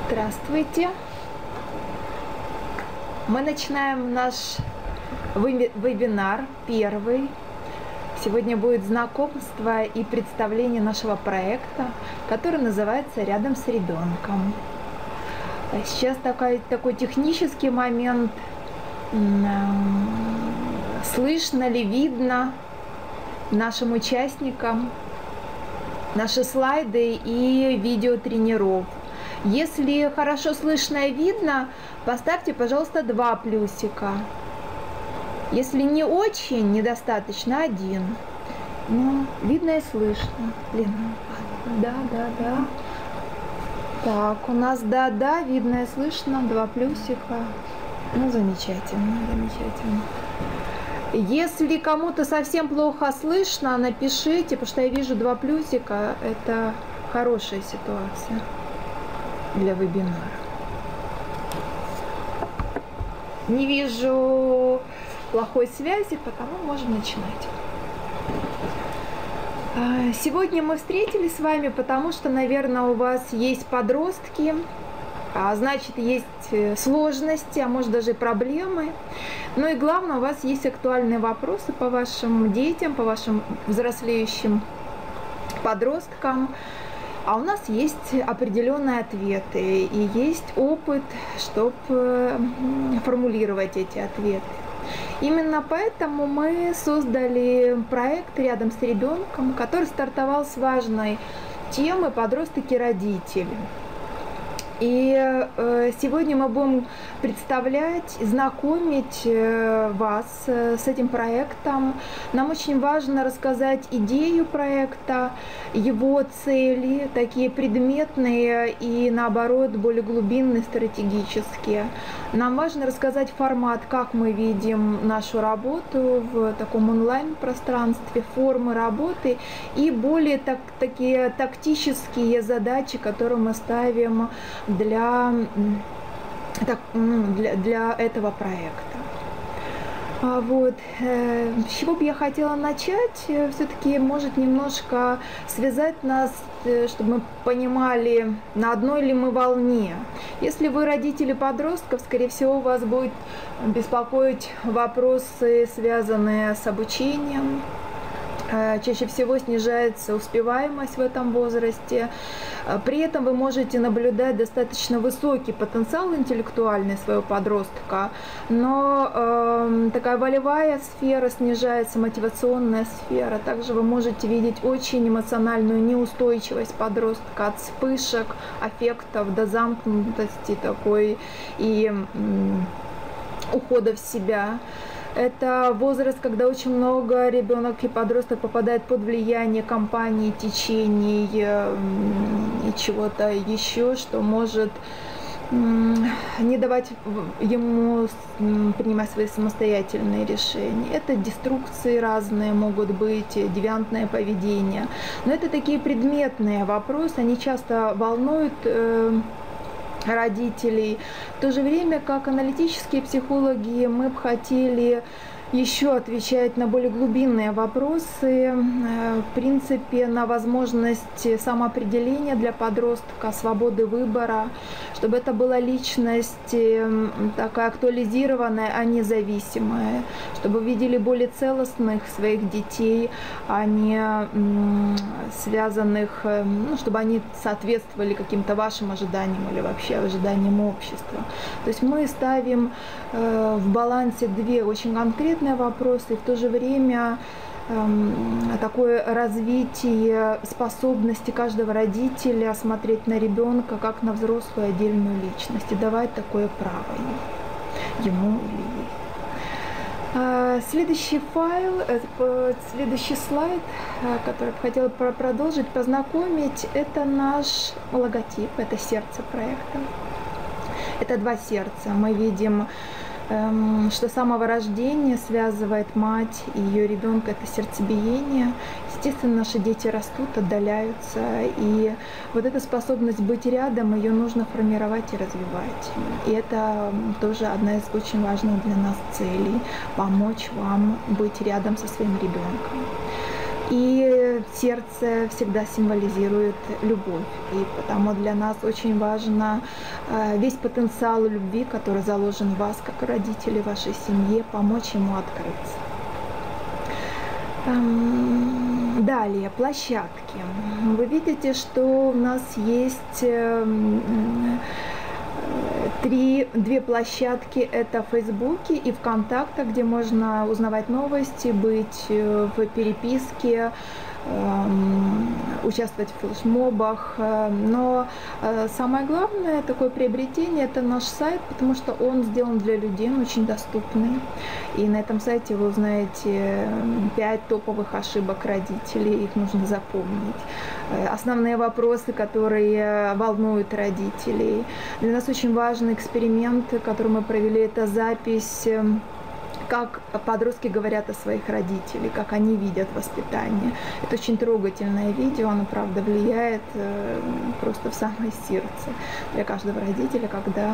Здравствуйте! Мы начинаем наш вебинар первый. Сегодня будет знакомство и представление нашего проекта, который называется «Рядом с ребенком». Сейчас такой технический момент. Слышно ли, видно нашим участникам наши слайды и видеотренировку? Если хорошо слышно и видно, поставьте, пожалуйста, 2 плюсика. Если не очень, недостаточно 1. Ну, видно и слышно. Да. Так, у нас да, видно и слышно, 2 плюсика. Ну, замечательно. Если кому-то совсем плохо слышно, напишите, потому что я вижу 2 плюсика. Это хорошая ситуация для вебинара. Не вижу плохой связи, потому можем начинать. Сегодня мы встретились с вами, потому что, наверное, у вас есть подростки, а значит, есть сложности, а может даже и проблемы. Ну и главное, у вас есть актуальные вопросы по вашим детям, по вашим взрослеющим подросткам. А у нас есть определенные ответы и есть опыт, чтобы формулировать эти ответы. Именно поэтому мы создали проект «Рядом с ребенком», который стартовал с важной темы «Подростки и родители». И сегодня мы будем представлять, знакомить вас с этим проектом. Нам очень важно рассказать идею проекта, его цели, такие предметные и, наоборот, более глубинные, стратегические. Нам важно рассказать формат, как мы видим нашу работу в таком онлайн-пространстве, формы работы и более такие тактические задачи, которые мы ставим для этого проекта. Вот. С чего бы я хотела начать? Все-таки, может, немножко связать нас, чтобы мы понимали, на одной ли мы волне. Если вы родители подростков, скорее всего, вас будет беспокоить вопросы, связанные с обучением. Чаще всего снижается успеваемость в этом возрасте. При этом вы можете наблюдать достаточно высокий потенциал интеллектуальный своего подростка, но такая волевая сфера снижается, мотивационная сфера. Также вы можете видеть очень эмоциональную неустойчивость подростка от вспышек, аффектов до замкнутости такой и ухода в себя. Это возраст, когда очень много ребенок и подросток попадает под влияние компании, течений и чего-то еще, что может не давать ему принимать свои самостоятельные решения. Это деструкции разные могут быть, девиантное поведение. Но это такие предметные вопросы, они часто волнуют родителей. В то же время, как аналитические психологи, мы бы хотели еще отвечать на более глубинные вопросы, в принципе, на возможность самоопределения для подростка, свободы выбора, чтобы это была личность такая актуализированная, а не зависимая, чтобы вы видели более целостных своих детей, а не связанных, чтобы они соответствовали каким-то вашим ожиданиям или вообще ожиданиям общества. То есть мы ставим в балансе 2 очень конкретные вопросы, и в то же время такое развитие способности каждого родителя смотреть на ребенка как на взрослую отдельную личность и давать такое право ему или ей. Следующий следующий слайд, который я хотела продолжить, познакомить, это наш логотип, это сердце проекта. Это 2 сердца. Мы видим, что с самого рождения связывает мать и ее ребенка, это сердцебиение. Естественно, наши дети растут, отдаляются, и вот эта способность быть рядом, ее нужно формировать и развивать. И это тоже одна из очень важных для нас целей – помочь вам быть рядом со своим ребенком. И сердце всегда символизирует любовь. И потому для нас очень важно весь потенциал любви, который заложен в вас, как родители, в вашей семье, помочь ему открыться. Далее, площадки. Вы видите, что у нас есть две площадки. Это в Фейсбуке и ВКонтакте, где можно узнавать новости, быть в переписке, участвовать в флешмобах. Но самое главное такое приобретение – это наш сайт, потому что он сделан для людей, он очень доступный. И на этом сайте вы узнаете 5 топовых ошибок родителей, их нужно запомнить. Основные вопросы, которые волнуют родителей. Для нас очень важный эксперимент, который мы провели, это запись, как подростки говорят о своих родителях, как они видят воспитание. Это очень трогательное видео, оно, правда, влияет просто в самое сердце для каждого родителя, когда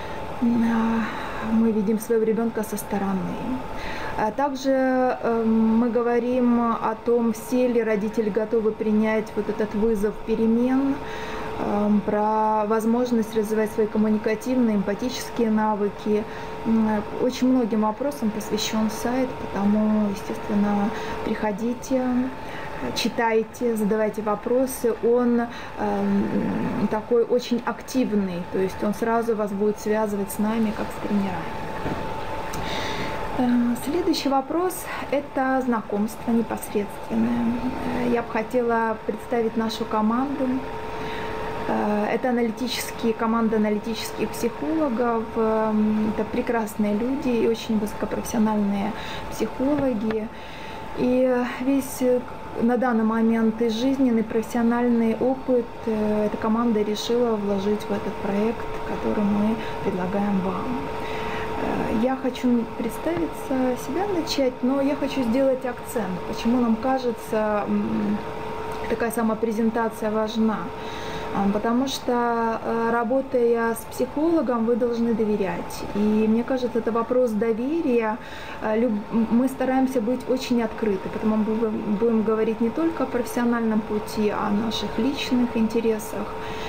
мы видим своего ребенка со стороны. Также мы говорим о том, все ли родители готовы принять вот этот вызов перемен, про возможность развивать свои коммуникативные, эмпатические навыки. Очень многим вопросам посвящен сайт, потому, естественно, приходите, читайте, задавайте вопросы. Он такой очень активный, то есть он сразу вас будет связывать с нами, как с тренерами. Следующий вопрос – это знакомство непосредственное. Я бы хотела представить нашу команду. Это команда аналитических психологов. Это прекрасные люди и очень высокопрофессиональные психологи. И весь на данный момент и жизненный, профессиональный опыт эта команда решила вложить в этот проект, который мы предлагаем вам. Я хочу представиться, себя начать, но я хочу сделать акцент, почему нам кажется такая самопрезентация важна. Потому что, работая с психологом, вы должны доверять. И мне кажется, это вопрос доверия. Мы стараемся быть очень открыты, потому мы будем говорить не только о профессиональном пути, а о наших личных интересах.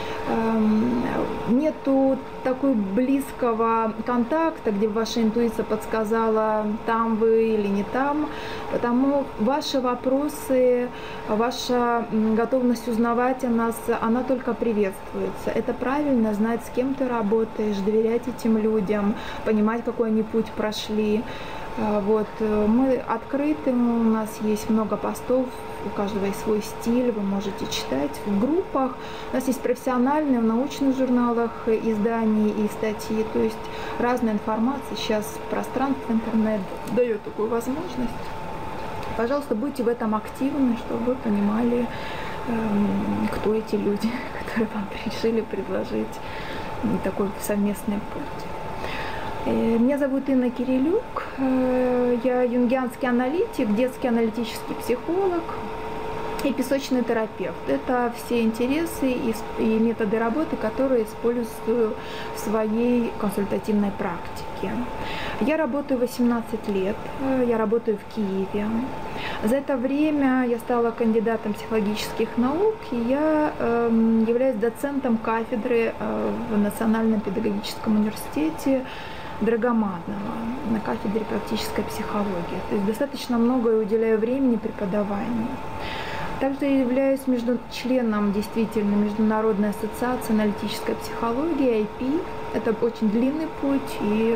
Нету такой близкого контакта, где ваша интуиция подсказала, там вы или не там. Потому ваши вопросы, ваша готовность узнавать о нас, она только приветствуется. Это правильно знать, с кем ты работаешь, доверять этим людям, понимать, какой они путь прошли. Вот. Мы открыты, у нас есть много постов, у каждого есть свой стиль, вы можете читать в группах. У нас есть профессиональные, в научных журналах изданий и статьи, то есть разная информация. Сейчас пространство, интернет дает такую возможность. Пожалуйста, будьте в этом активны, чтобы вы понимали, кто эти люди, которые вам решили предложить такой совместный путь. Меня зовут Инна Кирилюк, я юнгианский аналитик, детский аналитический психолог и песочный терапевт. Это все интересы и методы работы, которые использую в своей консультативной практике. Я работаю 18 лет, я работаю в Киеве. За это время я стала кандидатом психологических наук, и я являюсь доцентом кафедры в Национальном педагогическом университете Драгоманова на кафедре практической психологии. То есть достаточно много уделяю времени преподаванию. Также я являюсь членом действительно Международной ассоциации аналитической психологии, IP. Это очень длинный путь. И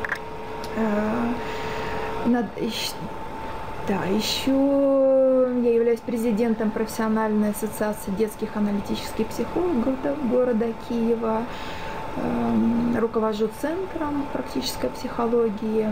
еще я являюсь президентом профессиональной ассоциации детских аналитических психологов города Киева. Руковожу центром практической психологии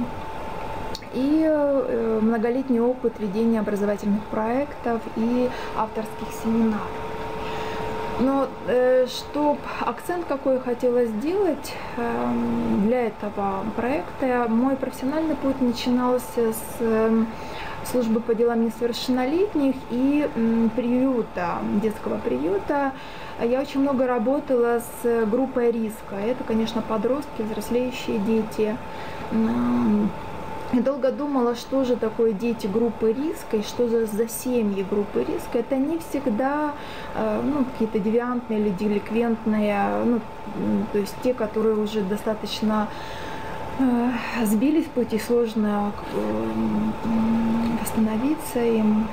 и многолетний опыт ведения образовательных проектов и авторских семинаров. Но акцент какой я хотела сделать для этого проекта, мой профессиональный путь начинался с службы по делам несовершеннолетних и детского приюта. Я очень много работала с группой риска. Это, конечно, подростки, взрослеющие дети. Я долго думала, что же такое дети группы риска и что за семьи группы риска. Это не всегда какие-то девиантные или деликвентные, то есть те, которые уже достаточно сбились в пути, сложно восстановиться им.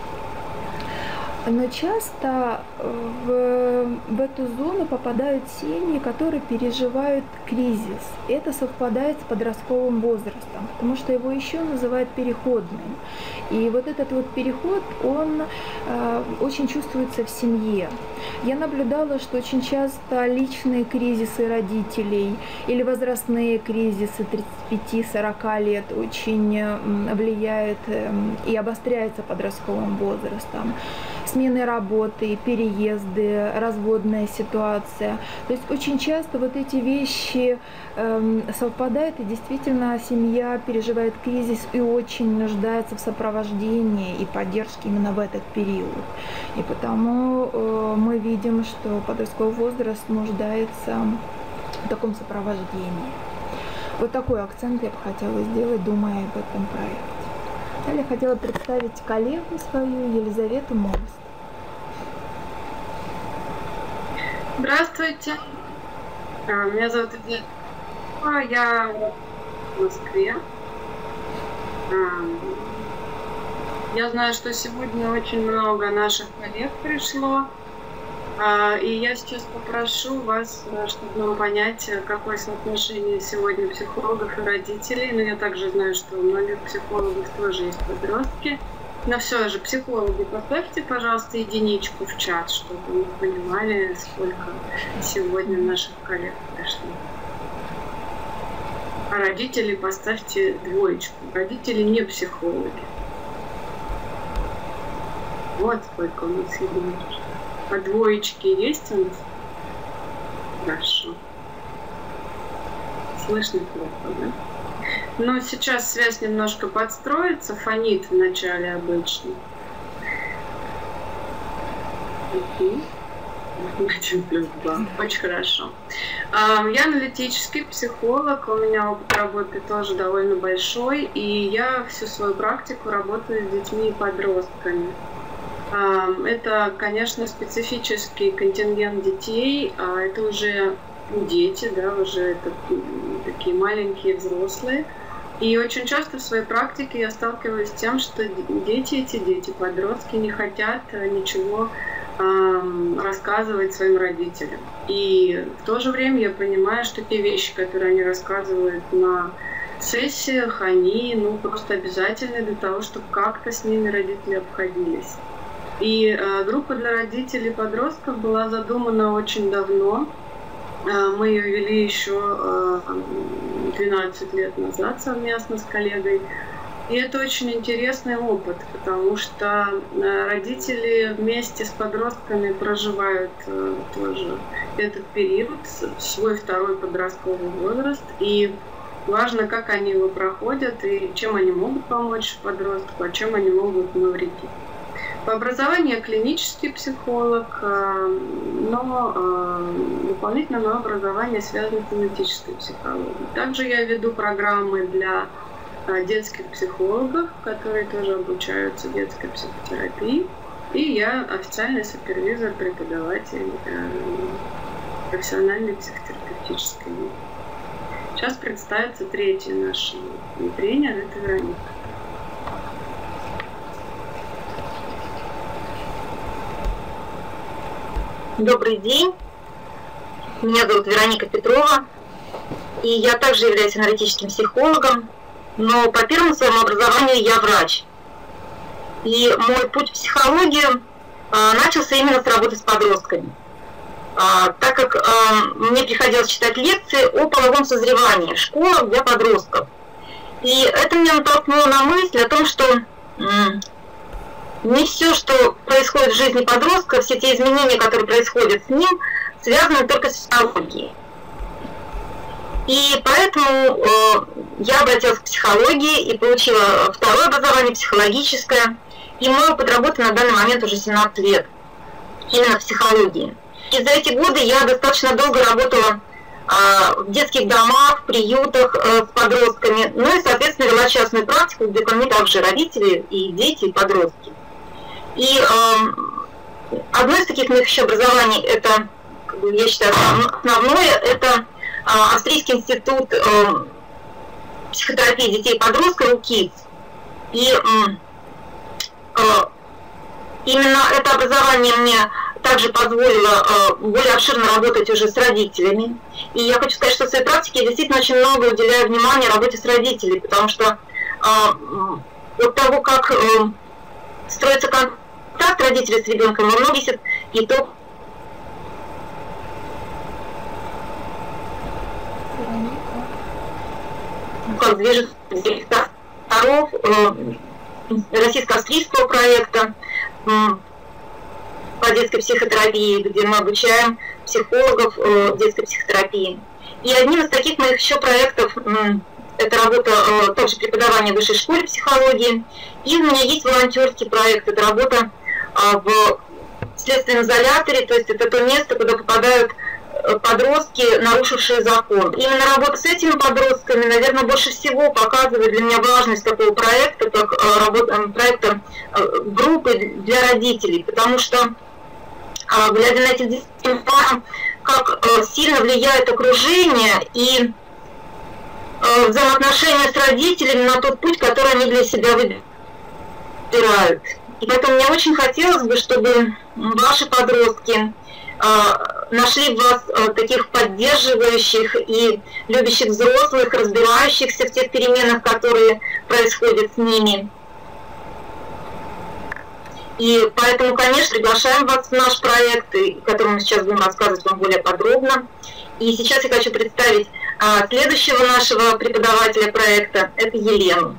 Но часто в эту зону попадают семьи, которые переживают кризис. Это совпадает с подростковым возрастом, потому что его еще называют переходным. И вот этот вот переход, он очень чувствуется в семье. Я наблюдала, что очень часто личные кризисы родителей или возрастные кризисы 35-40 лет очень влияют и обостряются подростковым возрастом. Смены работы, переезды, разводная ситуация. То есть очень часто вот эти вещи совпадают, и действительно семья переживает кризис и очень нуждается в сопровождении и поддержке именно в этот период. И потому мы видим, что подростковый возраст нуждается в таком сопровождении. Вот такой акцент я бы хотела сделать, думая об этом проекте. Далее хотела представить коллегу свою, Елизавету Мост. Здравствуйте, меня зовут Елизавета, я в Москве. Я знаю, что сегодня очень много наших коллег пришло, и я сейчас попрошу вас, чтобы нам понять, какое соотношение сегодня психологов и родителей. Но я также знаю, что у многих психологов тоже есть подростки. Но все же, психологи, поставьте, пожалуйста, единичку в чат, чтобы мы понимали, сколько сегодня наших коллег пришло. А родители поставьте двоечку. Родители не психологи. Вот сколько у нас единичек. А двоечки есть у нас? Хорошо. Слышно плохо, да? Но сейчас связь немножко подстроится, фонит в начале обычно. 1+2. Очень хорошо. Я аналитический психолог, у меня опыт работы тоже довольно большой, и я всю свою практику работаю с детьми и подростками. Это, конечно, специфический контингент детей, это уже дети, да, уже это такие маленькие взрослые. И очень часто в своей практике я сталкиваюсь с тем, что дети, подростки не хотят ничего рассказывать своим родителям. И в то же время я понимаю, что те вещи, которые они рассказывают на сессиях, они просто обязательны для того, чтобы как-то с ними родители обходились. И группа для родителей и подростков была задумана очень давно. Мы ее вели еще 12 лет назад совместно с коллегой. И это очень интересный опыт, потому что родители вместе с подростками проживают тоже этот период, свой второй подростковый возраст. И важно, как они его проходят и чем они могут помочь подростку, а чем они могут навредить. По образованию я клинический психолог, но дополнительно мое образование связано с аналитической психологией. Также я веду программы для детских психологов, которые тоже обучаются детской психотерапии. И я официальный супервизор, преподаватель профессиональной психотерапевтической. Сейчас представится третий наш тренер, это Вероника. Добрый день, меня зовут Вероника Петрова, и я также являюсь аналитическим психологом, но по первому своему образованию я врач. И мой путь в психологию начался именно с работы с подростками, так как мне приходилось читать лекции о половом созревании в школах для подростков. И это меня натолкнуло на мысль о том, что не все, что происходит в жизни подростка, все те изменения, которые происходят с ним, связаны только с психологией. И поэтому я обратилась к психологии и получила второе образование психологическое. И мой опыт работы на данный момент уже 17 лет именно в психологии. И за эти годы я достаточно долго работала в детских домах, приютах с подростками, ну и, соответственно, вела частную практику, где ко мне также родители и дети, и подростки. И одно из таких моих еще образований, это, я считаю, основное, это Австрийский институт психотерапии детей и подростков УКИДС. И именно это образование мне также позволило более обширно работать уже с родителями. И я хочу сказать, что в своей практике я действительно очень много уделяю внимания работе с родителями, потому что от того, как строится контакт родителей с ребенком, во многом зависит и то, как движется директоров российско-австрийского проекта по детской психотерапии, где мы обучаем психологов детской психотерапии. И одним из таких моих еще проектов это работа, также преподавание в высшей школе психологии. И у меня есть волонтерский проект, это работа в следственном изоляторе, то есть это то место, куда попадают подростки, нарушившие закон. Именно работа с этими подростками, наверное, больше всего показывает для меня важность такого проекта, как проекта группы для родителей, потому что, глядя на этих детей, как сильно влияет окружение и взаимоотношения с родителями на тот путь, который они для себя выбирают. И поэтому мне очень хотелось бы, чтобы ваши подростки нашли в вас таких поддерживающих и любящих взрослых, разбирающихся в тех переменах, которые происходят с ними. И поэтому, конечно, приглашаем вас в наш проект, о котором мы сейчас будем рассказывать вам более подробно. И сейчас я хочу представить следующего нашего преподавателя проекта, это Елену.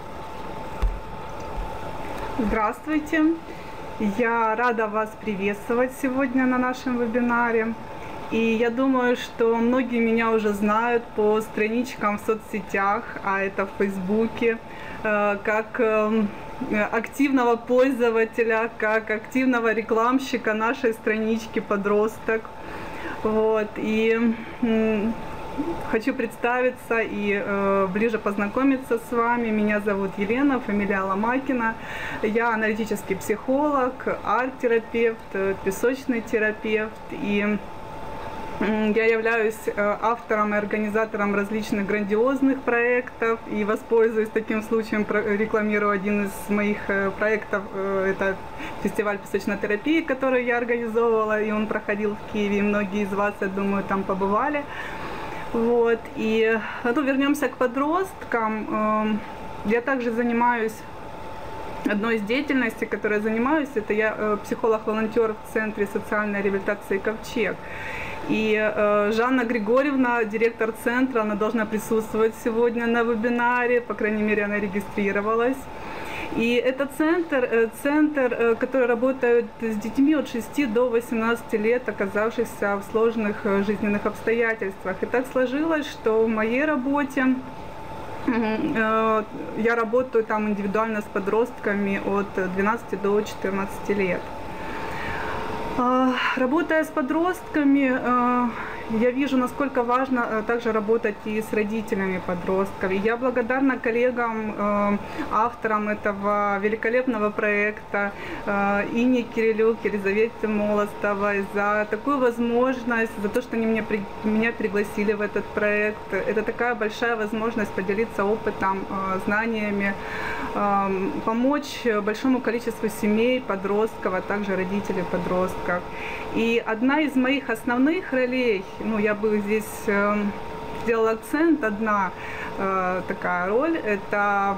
Здравствуйте! Я рада вас приветствовать сегодня на нашем вебинаре. И я думаю, что многие меня уже знают по страничкам в соцсетях, а это в Фейсбуке, как активного пользователя, как активного рекламщика нашей странички «Подросток». Вот. И хочу представиться и ближе познакомиться с вами. Меня зовут Елена, фамилия Ломакина. Я аналитический психолог, арт-терапевт, песочный терапевт. И я являюсь автором и организатором различных грандиозных проектов. И воспользуюсь таким случаем, рекламирую один из моих проектов. Это фестиваль песочной терапии, который я организовывала, и он проходил в Киеве. И многие из вас, я думаю, там побывали. Вот, и вернемся к подросткам. Я также занимаюсь, одной из деятельностей, которой я занимаюсь, это я психолог-волонтер в Центре социальной реабилитации «Ковчег». И Жанна Григорьевна, директор центра, она должна присутствовать сегодня на вебинаре, по крайней мере, она регистрировалась. И это центр, который работает с детьми от 6 до 18 лет, оказавшихся в сложных жизненных обстоятельствах. И так сложилось, что в моей работе я работаю там индивидуально с подростками от 12 до 14 лет. Работая с подростками, я вижу, насколько важно также работать и с родителями подростков. И я благодарна коллегам, авторам этого великолепного проекта, Инне Кирилюк, Елизавете Молостовой, за такую возможность, за то, что они меня пригласили в этот проект. Это такая большая возможность поделиться опытом, знаниями, помочь большому количеству семей, подростков, а также родителей подростков. И одна из моих основных ролей, я бы здесь сделала акцент, одна такая роль, это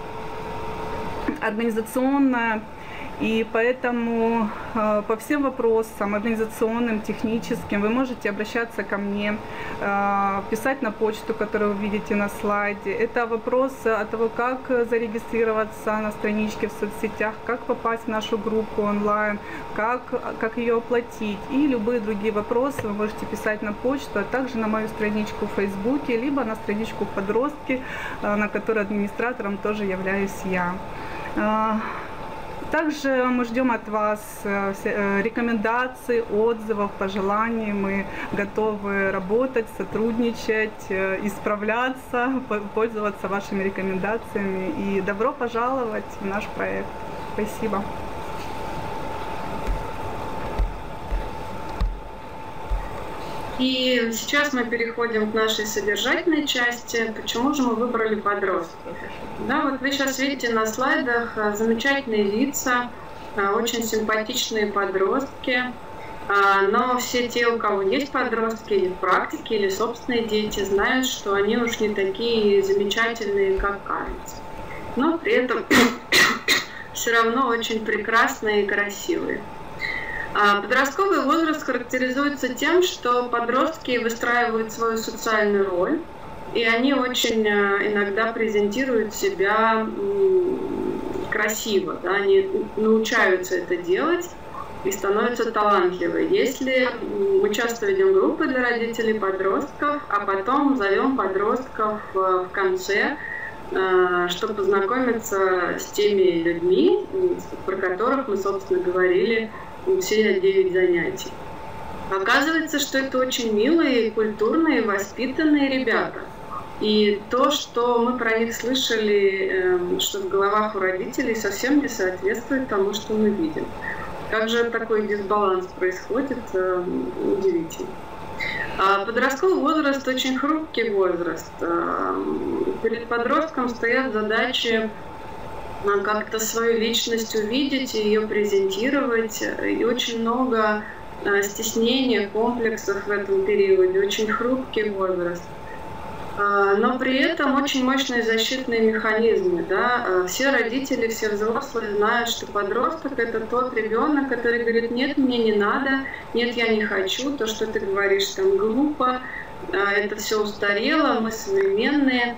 организационная. И поэтому по всем вопросам организационным, техническим вы можете обращаться ко мне, писать на почту, которую вы видите на слайде. Это вопрос от того, как зарегистрироваться на страничке в соцсетях, как попасть в нашу группу онлайн, как ее оплатить. И любые другие вопросы вы можете писать на почту, а также на мою страничку в Фейсбуке, либо на страничку «Подростки», на которой администратором тоже являюсь я. Также мы ждем от вас рекомендаций, отзывов, пожеланий. Мы готовы работать, сотрудничать, исправляться, пользоваться вашими рекомендациями. И добро пожаловать в наш проект. Спасибо. И сейчас мы переходим к нашей содержательной части. Почему же мы выбрали подростков? Да, вот вы сейчас видите на слайдах замечательные лица, очень симпатичные подростки. Но все те, у кого есть подростки или в практике, или собственные дети, знают, что они уж не такие замечательные, как кажется. Но при этом все равно очень прекрасные и красивые. Подростковый возраст характеризуется тем, что подростки выстраивают свою социальную роль, и они очень иногда презентируют себя красиво, да, они научаются это делать и становятся талантливы. Если мы часто ведем группы для родителей подростков, а потом зовем подростков в конце, чтобы познакомиться с теми людьми, про которых мы, собственно, говорили все 9 занятий. Оказывается, что это очень милые, культурные, воспитанные ребята. И то, что мы про них слышали, что в головах у родителей, совсем не соответствует тому, что мы видим. Как же такой дисбаланс происходит, удивительно. Подростковый возраст очень хрупкий возраст. Перед подростком стоят задачи как-то свою личность увидеть, ее презентировать. И очень много стеснения, комплексов в этом периоде, очень хрупкий возраст. Но при этом очень мощные защитные механизмы. Да? Все родители, все взрослые знают, что подросток — это тот ребенок, который говорит: нет, мне не надо, нет, я не хочу, то, что ты говоришь, там глупо, это все устарело, мы современные.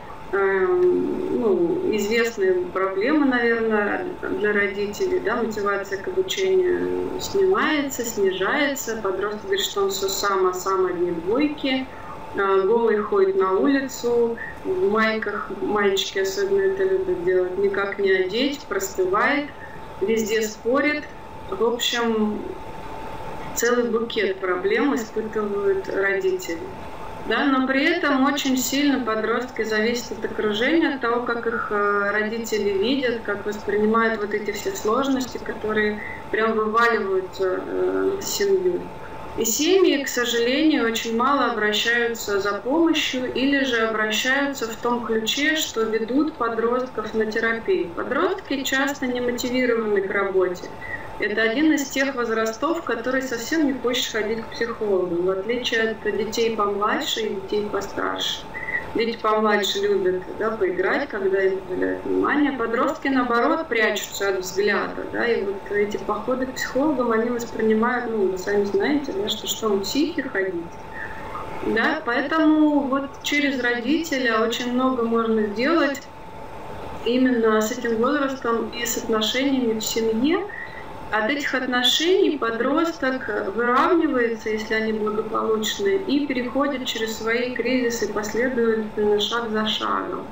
Известные проблемы, наверное, для родителей, да, мотивация к обучению снимается, снижается, подросток говорит, что он все сам, а сам одни двойки, голый ходит на улицу, в майках, мальчики особенно это любят делать, никак не одеть, простывает, везде спорит. В общем, целый букет проблем испытывают родители. Да, но при этом очень сильно подростки зависят от окружения, от того, как их родители видят, как воспринимают вот эти все сложности, которые прям вываливаются в семью. И семьи, к сожалению, очень мало обращаются за помощью или же обращаются в том ключе, что ведут подростков на терапию. Подростки часто не мотивированы к работе. Это один из тех возрастов, в который совсем не хочешь ходить к психологу, в отличие от детей помладше и детей постарше. Дети помладше любят, да, поиграть, когда им уделяют внимание. Подростки, наоборот, прячутся от взгляда. Да, и вот эти походы к психологам они воспринимают, вы сами знаете, да, что в психе ходить. Да, поэтому вот через родителя очень много можно сделать именно с этим возрастом и с отношениями в семье. От этих отношений подросток выравнивается, если они благополучные, и переходит через свои кризисы последовательно, шаг за шагом.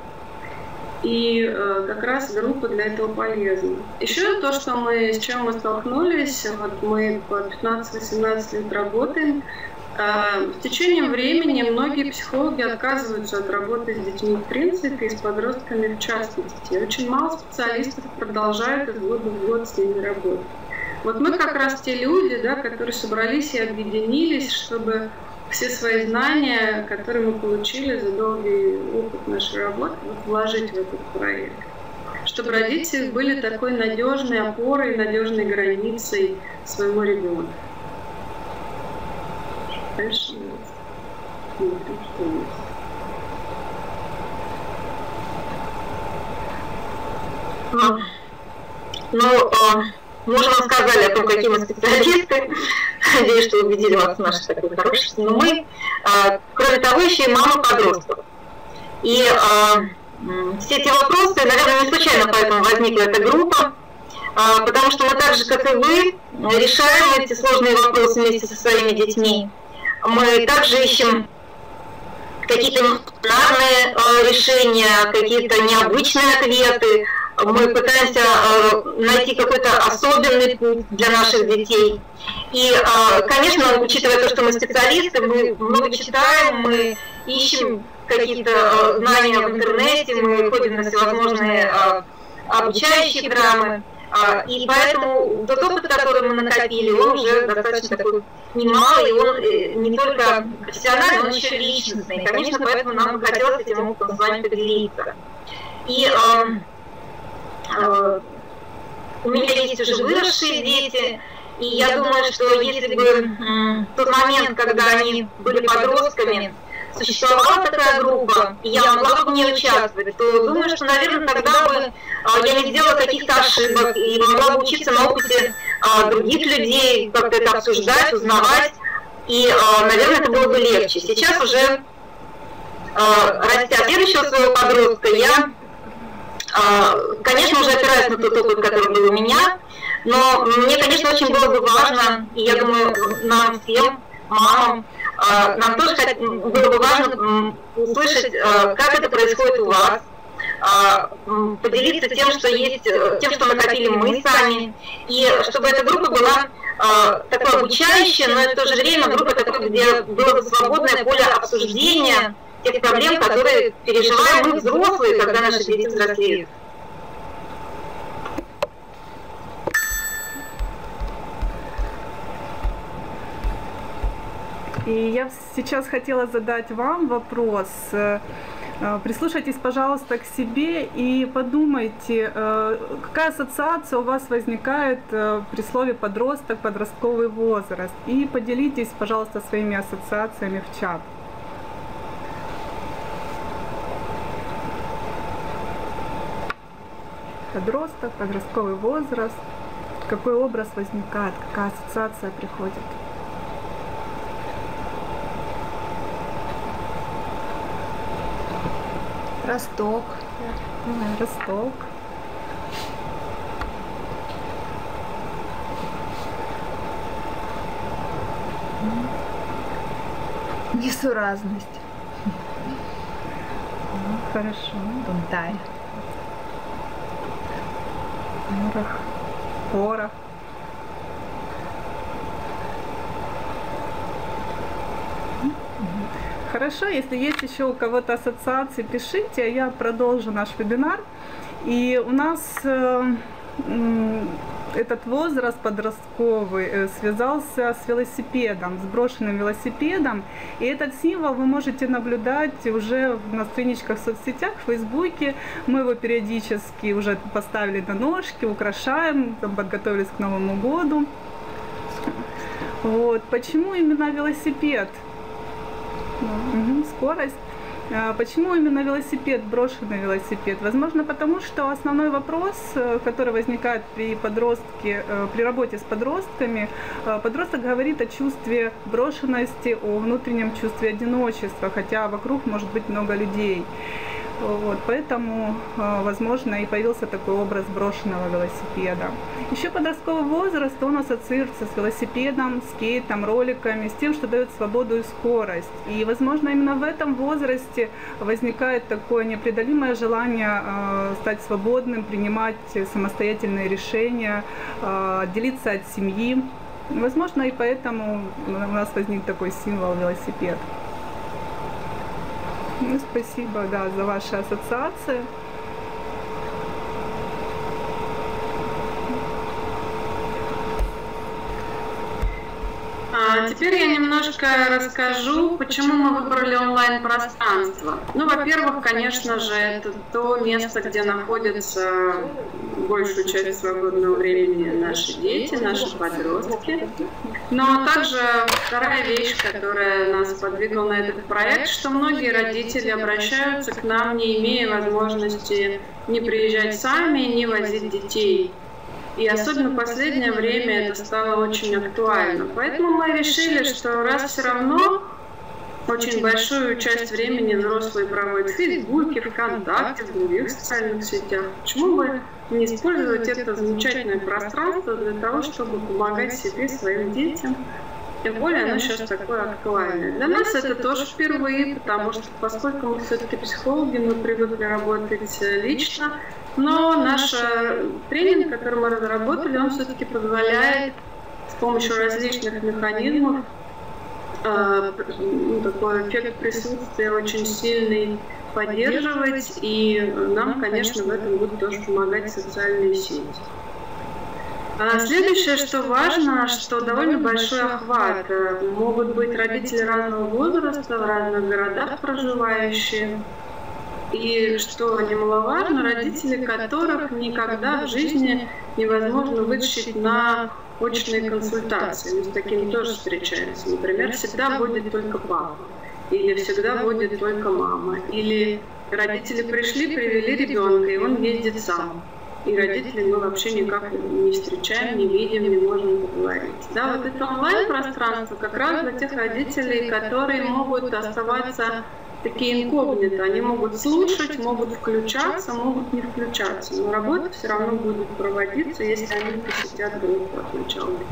И как раз группа для этого полезна. Еще то, с чем мы столкнулись, вот мы по 15-18 лет работаем, в течение времени многие психологи отказываются от работы с детьми в принципе и с подростками в частности. Очень мало специалистов продолжают из года в год с ними работать. Вот мы как раз те люди, да, которые собрались и объединились, чтобы все свои знания, которые мы получили за долгий опыт нашей работы, вложить в этот проект. Чтобы родители были такой надежной опорой, надежной границей своему ребенку. Дальше смотрим, что есть. Мы уже вам сказали о том, какие мы специалисты. Надеюсь, что убедили вас в нашей такой хорошей. Но мы, кроме того, еще и мамы подростков. И все эти вопросы, наверное, не случайно поэтому возникла эта группа, потому что мы так же, как и вы, решаем эти сложные вопросы вместе со своими детьми. Мы также ищем какие-то неординарные решения, какие-то необычные ответы. мы пытаемся найти какой-то особенный путь для наших детей. И, конечно, учитывая то, что мы специалисты, мы много читаем, мы ищем какие-то знания в интернете, мы ходим на всевозможные обучающие программы. И поэтому тот опыт, который мы накопили, он уже достаточно такой немалый, и он не только профессиональный, он еще личностный. Конечно, поэтому нам бы хотелось этим опытом с вами поделиться. И у меня есть уже выросшие дети, и я думаю, что если бы тот момент, когда они были подростками, существовала такая группа, и я могла бы в ней участвовать, то думаю, что, наверное, тогда бы я не сделала каких-то ошибок и могла бы учиться на опыте других людей, как-то это обсуждать, узнавать, и, наверное, это было бы легче. Сейчас уже, растя следующего своего подростка, я, конечно, уже опираюсь на тот опыт, который был у меня, но мне, конечно, очень было бы важно, и я думаю, нам всем, мамам, нам тоже было бы важно услышать, как это происходит у вас, поделиться тем, что есть, тем, что накопили мы сами, и чтобы эта группа была такой обучающая, но и в то же время группа такой, где было бы свободное поле обсуждения тех проблем, которые переживаем мы, взрослые, когда наши дети взрослеют. И я сейчас хотела задать вам вопрос. Прислушайтесь, пожалуйста, к себе и подумайте, какая ассоциация у вас возникает при слове подросток, подростковый возраст. И поделитесь, пожалуйста, своими ассоциациями в чат. Подросток, подростковый возраст. Какой образ возникает, какая ассоциация приходит? Росток. Росток. Несуразность. Хорошо. Бунтарь. Порох. Хорошо, если есть еще у кого-то ассоциации, пишите, а я продолжу наш вебинар. И у нас этот возраст подростковый связался с велосипедом, с брошенным велосипедом. И этот символ вы можете наблюдать уже на страничках в соцсетях, в Фейсбуке. Мы его периодически уже поставили на ножки, украшаем, подготовились к Новому году. Вот. Почему именно велосипед? Скорость. Почему именно велосипед, брошенный велосипед? Возможно, потому что основной вопрос, который возникает при подростке, при работе с подростками, подросток говорит о чувстве брошенности, о внутреннем чувстве одиночества, хотя вокруг может быть много людей. Вот, поэтому, возможно, и появился такой образ брошенного велосипеда. Еще подростковый возраст, он ассоциируется с велосипедом, скейтом, роликами, с тем, что дает свободу и скорость. И, возможно, именно в этом возрасте возникает такое непреодолимое желание стать свободным, принимать самостоятельные решения, отделиться от семьи. Возможно, и поэтому у нас возник такой символ велосипед. Ну, спасибо, да, за ваши ассоциации. Теперь я немножко расскажу, почему мы выбрали онлайн-пространство. Ну, во-первых, конечно же, это то место, где находятся большую часть свободного времени наши дети, наши подростки. Но также вторая вещь, которая нас подвигла на этот проект, что многие родители обращаются к нам, не имея возможности не приезжать сами, не возить детей. И особенно в последнее время это стало очень актуально. Поэтому мы решили, что раз все равно очень большую часть времени взрослые проводят в Фейсбуке, ВКонтакте, в других социальных сетях, почему бы не использовать это замечательное пространство для того, чтобы помогать себе, своим детям Тем более оно сейчас такое актуальное. Для нас это тоже впервые, потому что поскольку мы все-таки психологи, мы привыкли работать лично, но наш тренинг, который мы разработали, он все-таки позволяет с помощью различных механизмов такой эффект присутствия очень сильный поддерживать, и нам, конечно, в этом будут тоже помогать социальные сети. Следующее, что важно, что довольно большой охват. Могут быть родители разного возраста, в разных городах проживающие. И что немаловажно, родители, которых никогда в жизни невозможно вытащить на очные консультации. Мы с такими тоже встречаемся. Например, всегда будет только папа, или всегда будет только мама, или родители пришли, привели ребенка, и он ездит сам. И родителей мы вообще никак не встречаем, не видим, не можем поговорить. Да, вот это онлайн-пространство как раз для тех родителей, которые могут оставаться такие инкогнито. Они могут слушать, могут включаться, могут не включаться. Но работа все равно будет проводиться, если они посетят группу от начала до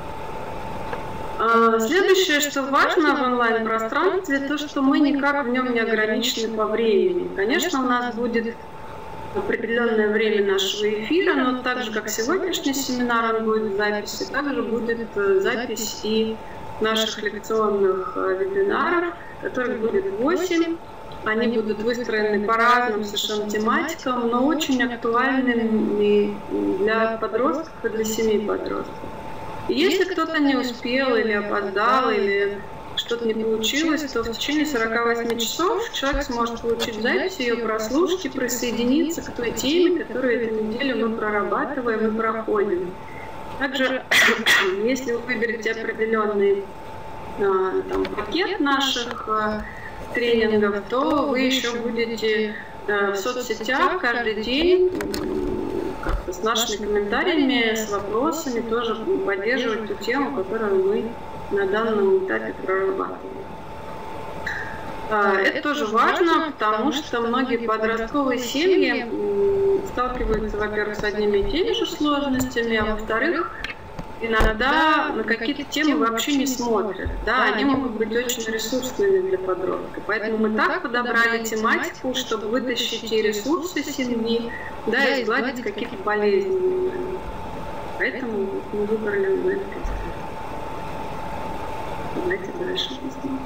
конца. Следующее, что важно в онлайн-пространстве, то, что мы никак в нем не ограничены по времени. Конечно, у нас будет определенное время нашего эфира, но так же, как сегодняшний семинар, он будет в записи, также будет запись и наших лекционных вебинаров, которых будет 8. Они будут выстроены по разным совершенно тематикам, но очень актуальными для подростков и для семей подростков. И если кто-то не успел или опоздал, или что-то не получилось, то в течение 48 часов человек сможет получить запись, ее прослушать и присоединиться к той теме, которую эту неделю мы прорабатываем и проходим. Также, если вы выберете определенный пакет наших тренингов, то вы еще будете в соцсетях каждый день как-то с нашими комментариями, с вопросами тоже поддерживать ту тему, которую мы на данном этапе прорабатываем. Это тоже важно, потому что многие подростковые семьи сталкиваются, во-первых, с одними и теми же сложностями, а во-вторых, иногда на какие-то темы вообще не смотрят. Да, они могут быть очень ресурсными для подростка. Поэтому мы так подобрали тематику, чтобы вытащить и ресурсы семьи, да, и сгладить какие-то болезни. Поэтому мы выбрали онлайн-пространство. Давайте дальше посмотрим.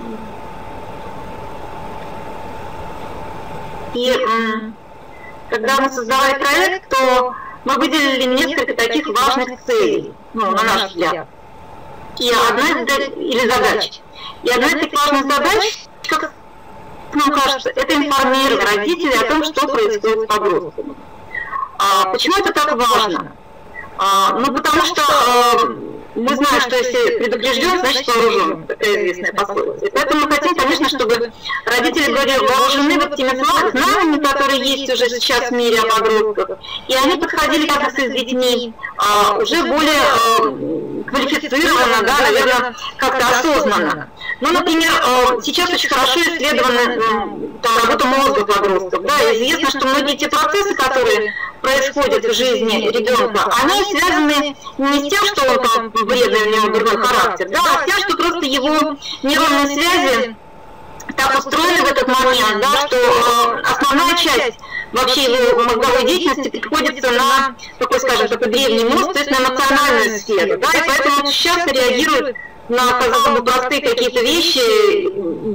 И когда мы создавали проект, то мы выделили несколько таких важных целей, на наш взгляд. И задач. И одна из таких важных задач, как нам кажется, это информировать родителей о том, что происходит с подростками. Почему это так важно? Потому что мы знаем, что если предупрежден, значит вооружен, такая известная пословица. И поэтому мы хотим, конечно, чтобы родители были вооружены вот теми знаниями, которые есть уже сейчас в мире о подростках, и они подходили к с детьми уже более квалифицированно, да, наверное, как-то осознанно. Например, сейчас очень хорошо исследована работа мозга подростков. Да, известно, что многие те процессы, которые происходят в жизни ребенка, они связаны не с тем, что он там вредный, у него дурной характер, да, а с тем, что просто его нейронные связи так устроены в этот момент, да, что основная часть вообще его мозговой деятельности приходится на такой, скажем, такой древний мозг, то есть на эмоциональную сферу, да, и поэтому он часто реагирует на, казалось бы, простые какие-то вещи,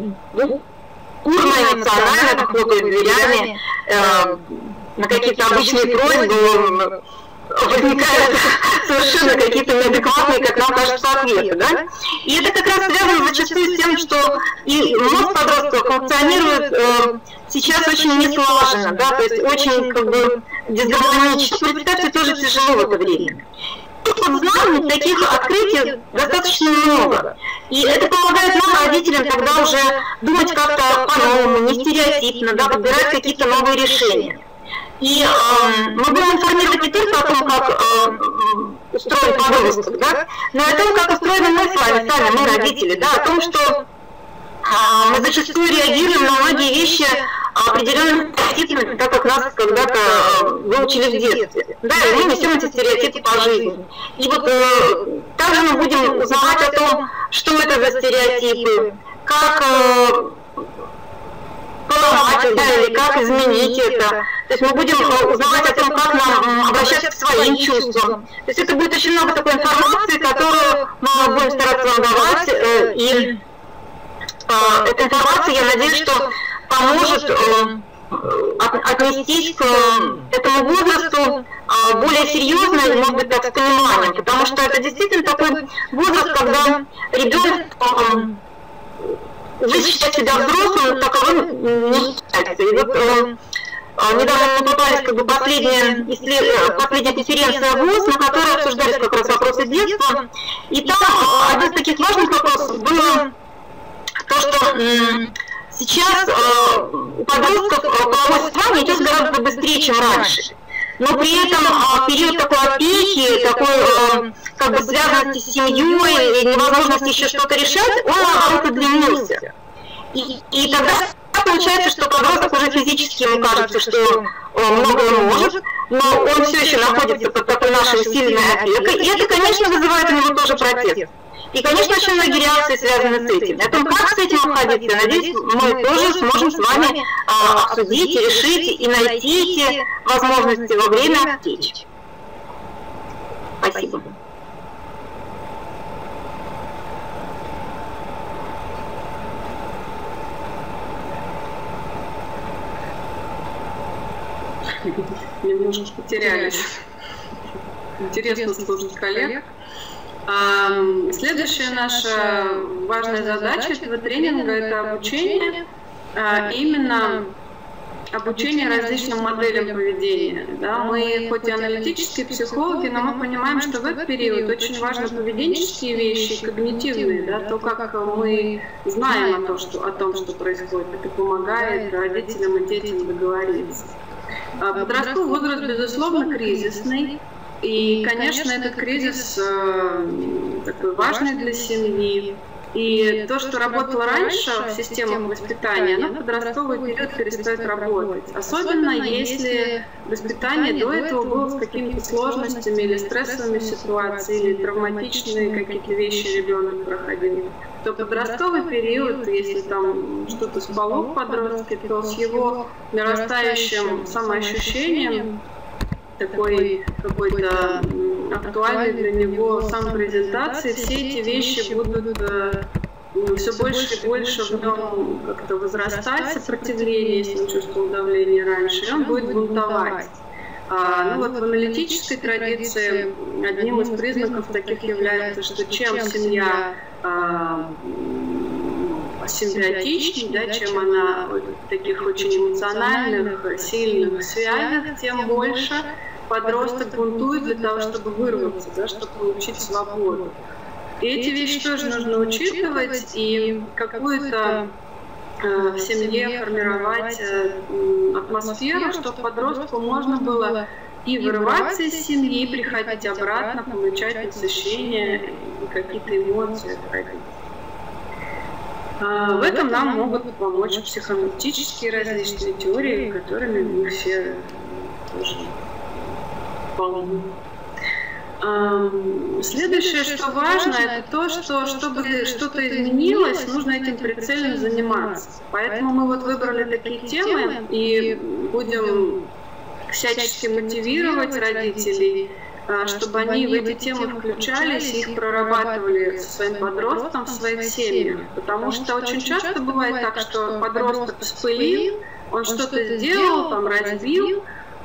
бурно эмоционально, хлопает дверями, на какие-то обычные просьбы возникают совершенно какие-то неадекватные, как нам кажется, ответы, да? И это как раз связано зачастую с тем, что и мозг подростков функционирует сейчас очень неслаженно, да, то есть очень как бы дисгармонично. Представьте, тоже тяжело в это время. Знаний, таких открытий достаточно много. И это помогает нам, родителям, тогда уже думать как-то по-новому, не стереотипно, да, подбирать какие-то новые решения. И мы будем информировать не только о том, как устроен подросток, да, но и о том, как устроены мы с вами, сами, мы родители, да, о том, что мы зачастую реагируем на многие вещи определенными стереотипами, так как нас когда-то выучили в детстве. Да, и мы несем эти стереотипы по жизни. И вот также мы будем узнавать о том, что это за стереотипы, как поломать, да, или как изменить это. То есть мы будем узнавать о том, как нам обращаться к своим чувствам. То есть это будет очень много такой информации, которую мы будем стараться вам давать. И эта информация, я надеюсь, что поможет отнестись к этому возрасту более серьезно и, может быть, так, с пониманием. Потому что это действительно такой возраст, когда ребенок уже считает себя взрослым, таковым не считается. И вот недавно мне попались как бы последняя конференция ВОЗ, на которой обсуждались как раз вопросы детства. И там один из таких важных вопросов было то, что сейчас у подростков половое созревание идет гораздо быстрее, чем раньше. Но при этом период такой опеки, такой как бы связанности с семьей, невозможности еще что-то решать, он наоборот удлинился. И тогда получается, что подросток уже физически, ему кажется, что многое может, но он все еще находится под такой нашей сильной опекой, и это, конечно, вызывает у него тоже протест. И, конечно, очень многие реакции связаны с этим. О том, как с этим обходиться, надеюсь, мы тоже сможем с вами обсудить, решить и найти эти возможности во время встреч. Спасибо. Немножко потерялись. Интересно слушать коллег. Следующая наша важная задача этого тренинга – это обучение, именно обучение различным моделям поведения. Да, мы хоть и аналитические психологи, но мы понимаем, что в этот период очень важны поведенческие вещи, когнитивные, да, то, как мы знаем о том, что происходит, это помогает родителям и детям договориться. Подростковый возраст, безусловно, кризисный. И, конечно, этот кризис такой важный для семьи. И то, что работало раньше в системах воспитания, оно в подростковый период перестает работать. Особенно если воспитание до этого было с какими-то сложностями или стрессовыми ситуациями, или травматичные какие-то вещи ребенок проходил. То подростковый период, если там что-то спало в подростке, то с его нарастающим самоощущением, такой какой-то актуальной для него самопрезентации, все эти вещи будут все больше и больше в нем как-то возрастать, сопротивление, если он чувствовал давление раньше, и он будет бунтовать. Ну вот в аналитической традиции одним из признаков таких является, что чем семья симбиотичнее, да, чем она таких очень эмоциональных, сильных, связанных, тем больше подросток бунтует для того, чтобы вырваться, да, чтобы получить свободу. И эти вещи тоже нужно учитывать, и какую-то в семье формировать атмосферу, чтобы подростку можно было и вырываться из семьи, и приходить обратно, получать насыщение и какие-то эмоции от родителей. В этом нам могут помочь психоаналитические различные теории, которыми мы все тоже полны. Следующее, что важно, это то, что чтобы что-то изменилось, нужно этим прицельно заниматься. Поэтому мы вот выбрали такие темы и будем всячески мотивировать родителей, чтобы они в эти темы включались и их прорабатывали со своим подростком в своих семьях. Потому что очень часто бывает так, что подросток вспылил, он что-то сделал, там разбил,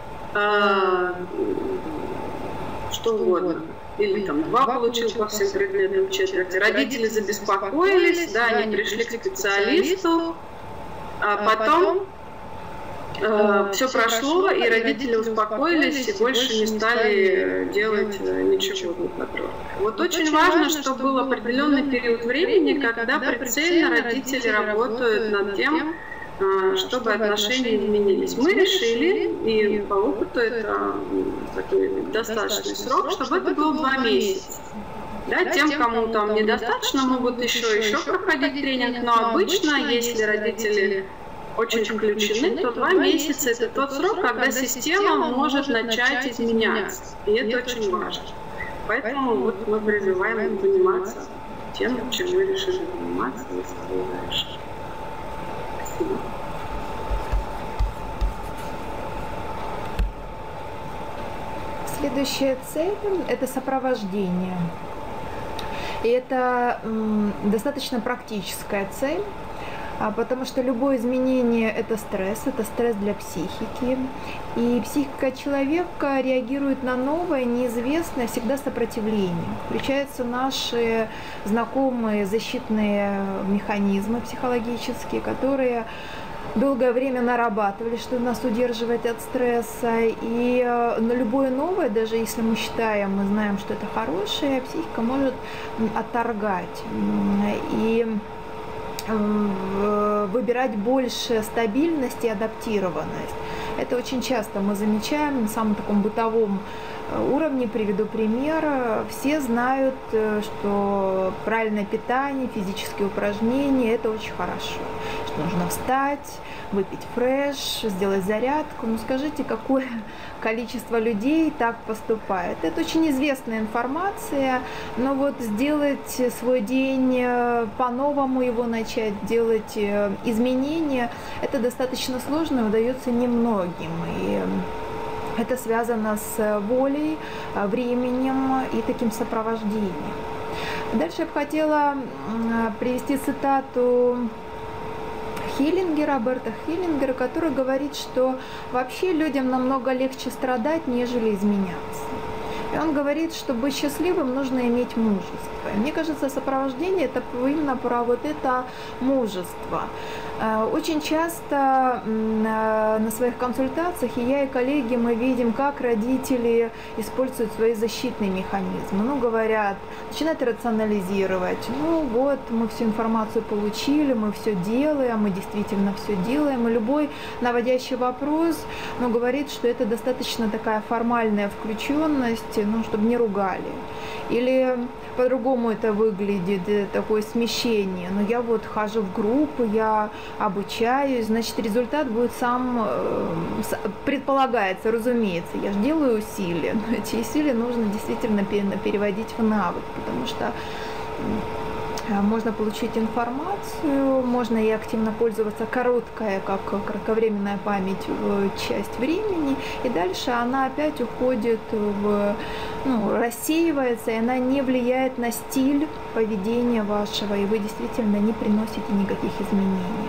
что угодно. Или там 2 получил по всем предметам четверти. Родители забеспокоились, да, они пришли к специалисту, а потом все прошло, и родители успокоились и больше не стали делать ничего для подростка. Вот очень важно, чтобы был определенный период времени, когда прицельно родители работают над тем, чтобы отношения изменились. Мы решили, и по опыту это такой достаточный срок, чтобы это было 2 месяца. Да, тем, кому там недостаточно, могут еще проходить тренинг, но обычно, если родители очень включены, то 2 месяца – это тот срок, когда система может начать изменяться. И это очень важно. Поэтому вот мы призываем заниматься тем, чем мы решили заниматься, если дальше. Спасибо. Следующая цель – это сопровождение. И это достаточно практическая цель, потому что любое изменение – это стресс для психики. И психика человека реагирует на новое, неизвестное, всегда сопротивлением. Включаются наши знакомые защитные механизмы психологические, которые долгое время нарабатывали, что нас удерживает от стресса. И на любое новое, даже если мы считаем, мы знаем, что это хорошее, психика может отторгать и выбирать больше стабильность и адаптированность. Это очень часто мы замечаем на самом таком бытовом уровне. Приведу пример. Все знают, что правильное питание, физические упражнения – это очень хорошо. Что нужно встать, выпить фреш, сделать зарядку. Ну скажите, какое количество людей так поступает? Это очень известная информация, но вот сделать свой день по-новому, его начать делать изменения – это достаточно сложно и удается немногим. И это связано с волей, временем и таким сопровождением. Дальше я бы хотела привести цитату Роберта Хиллингера, который говорит, что вообще людям намного легче страдать, нежели изменяться. И он говорит, что быть счастливым нужно иметь мужество. И мне кажется, сопровождение – это именно про вот это мужество. Очень часто на своих консультациях и я, и коллеги, мы видим, как родители используют свои защитные механизмы. Ну, говорят, начинают рационализировать. Ну, вот, мы всю информацию получили, мы все делаем, мы действительно все делаем. И любой наводящий вопрос, ну, говорит, что это достаточно такая формальная включенность, ну, чтобы не ругали. Или по-другому это выглядит, такое смещение. Но я вот хожу в группу, я обучаюсь, значит, результат будет сам, предполагается, разумеется. Я же делаю усилия, но эти усилия нужно действительно переводить в навык, потому что можно получить информацию, можно и активно пользоваться короткая, как кратковременная память, часть времени, и дальше она опять уходит рассеивается, и она не влияет на стиль поведения вашего, и вы действительно не приносите никаких изменений.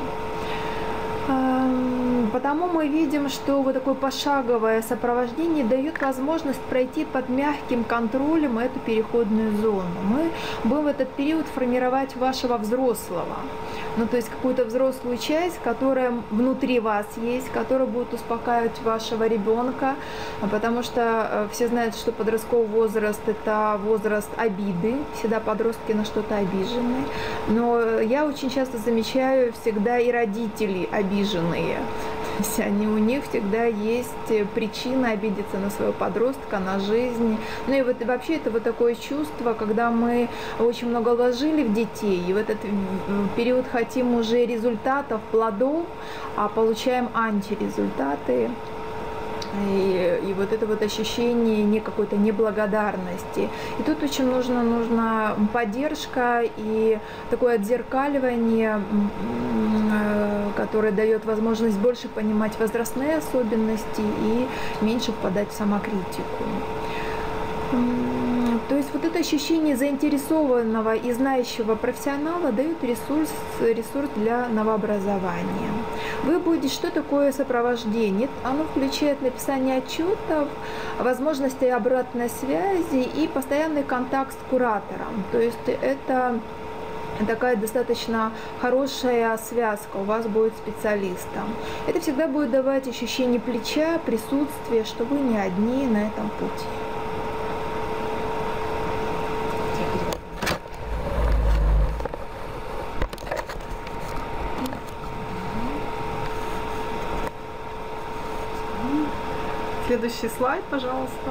Потому мы видим, что вот такое пошаговое сопровождение дает возможность пройти под мягким контролем эту переходную зону. Мы будем в этот период формировать вашего взрослого. Ну, то есть какую-то взрослую часть, которая внутри вас есть, которая будет успокаивать вашего ребенка, потому что все знают, что подростковый возраст – это возраст обиды, всегда подростки на что-то обижены. Но я очень часто замечаю всегда и родители обиженные. То есть у них всегда есть причина обидеться на своего подростка, на жизнь. Ну и вот и вообще это вот такое чувство, когда мы очень много вложили в детей, и в этот период хотим уже результатов, плодов, а получаем антирезультаты. И вот это вот ощущение какой-то неблагодарности. И тут очень нужна поддержка и такое отзеркаливание, которое дает возможность больше понимать возрастные особенности и меньше впадать в самокритику. То есть вот это ощущение заинтересованного и знающего профессионала дает ресурс для новообразования. Вы будете, что такое сопровождение? Оно включает написание отчетов, возможности обратной связи и постоянный контакт с куратором. То есть это такая достаточно хорошая связка у вас будет специалистом. Это всегда будет давать ощущение плеча, присутствия, что вы не одни на этом пути. Следующий слайд, пожалуйста.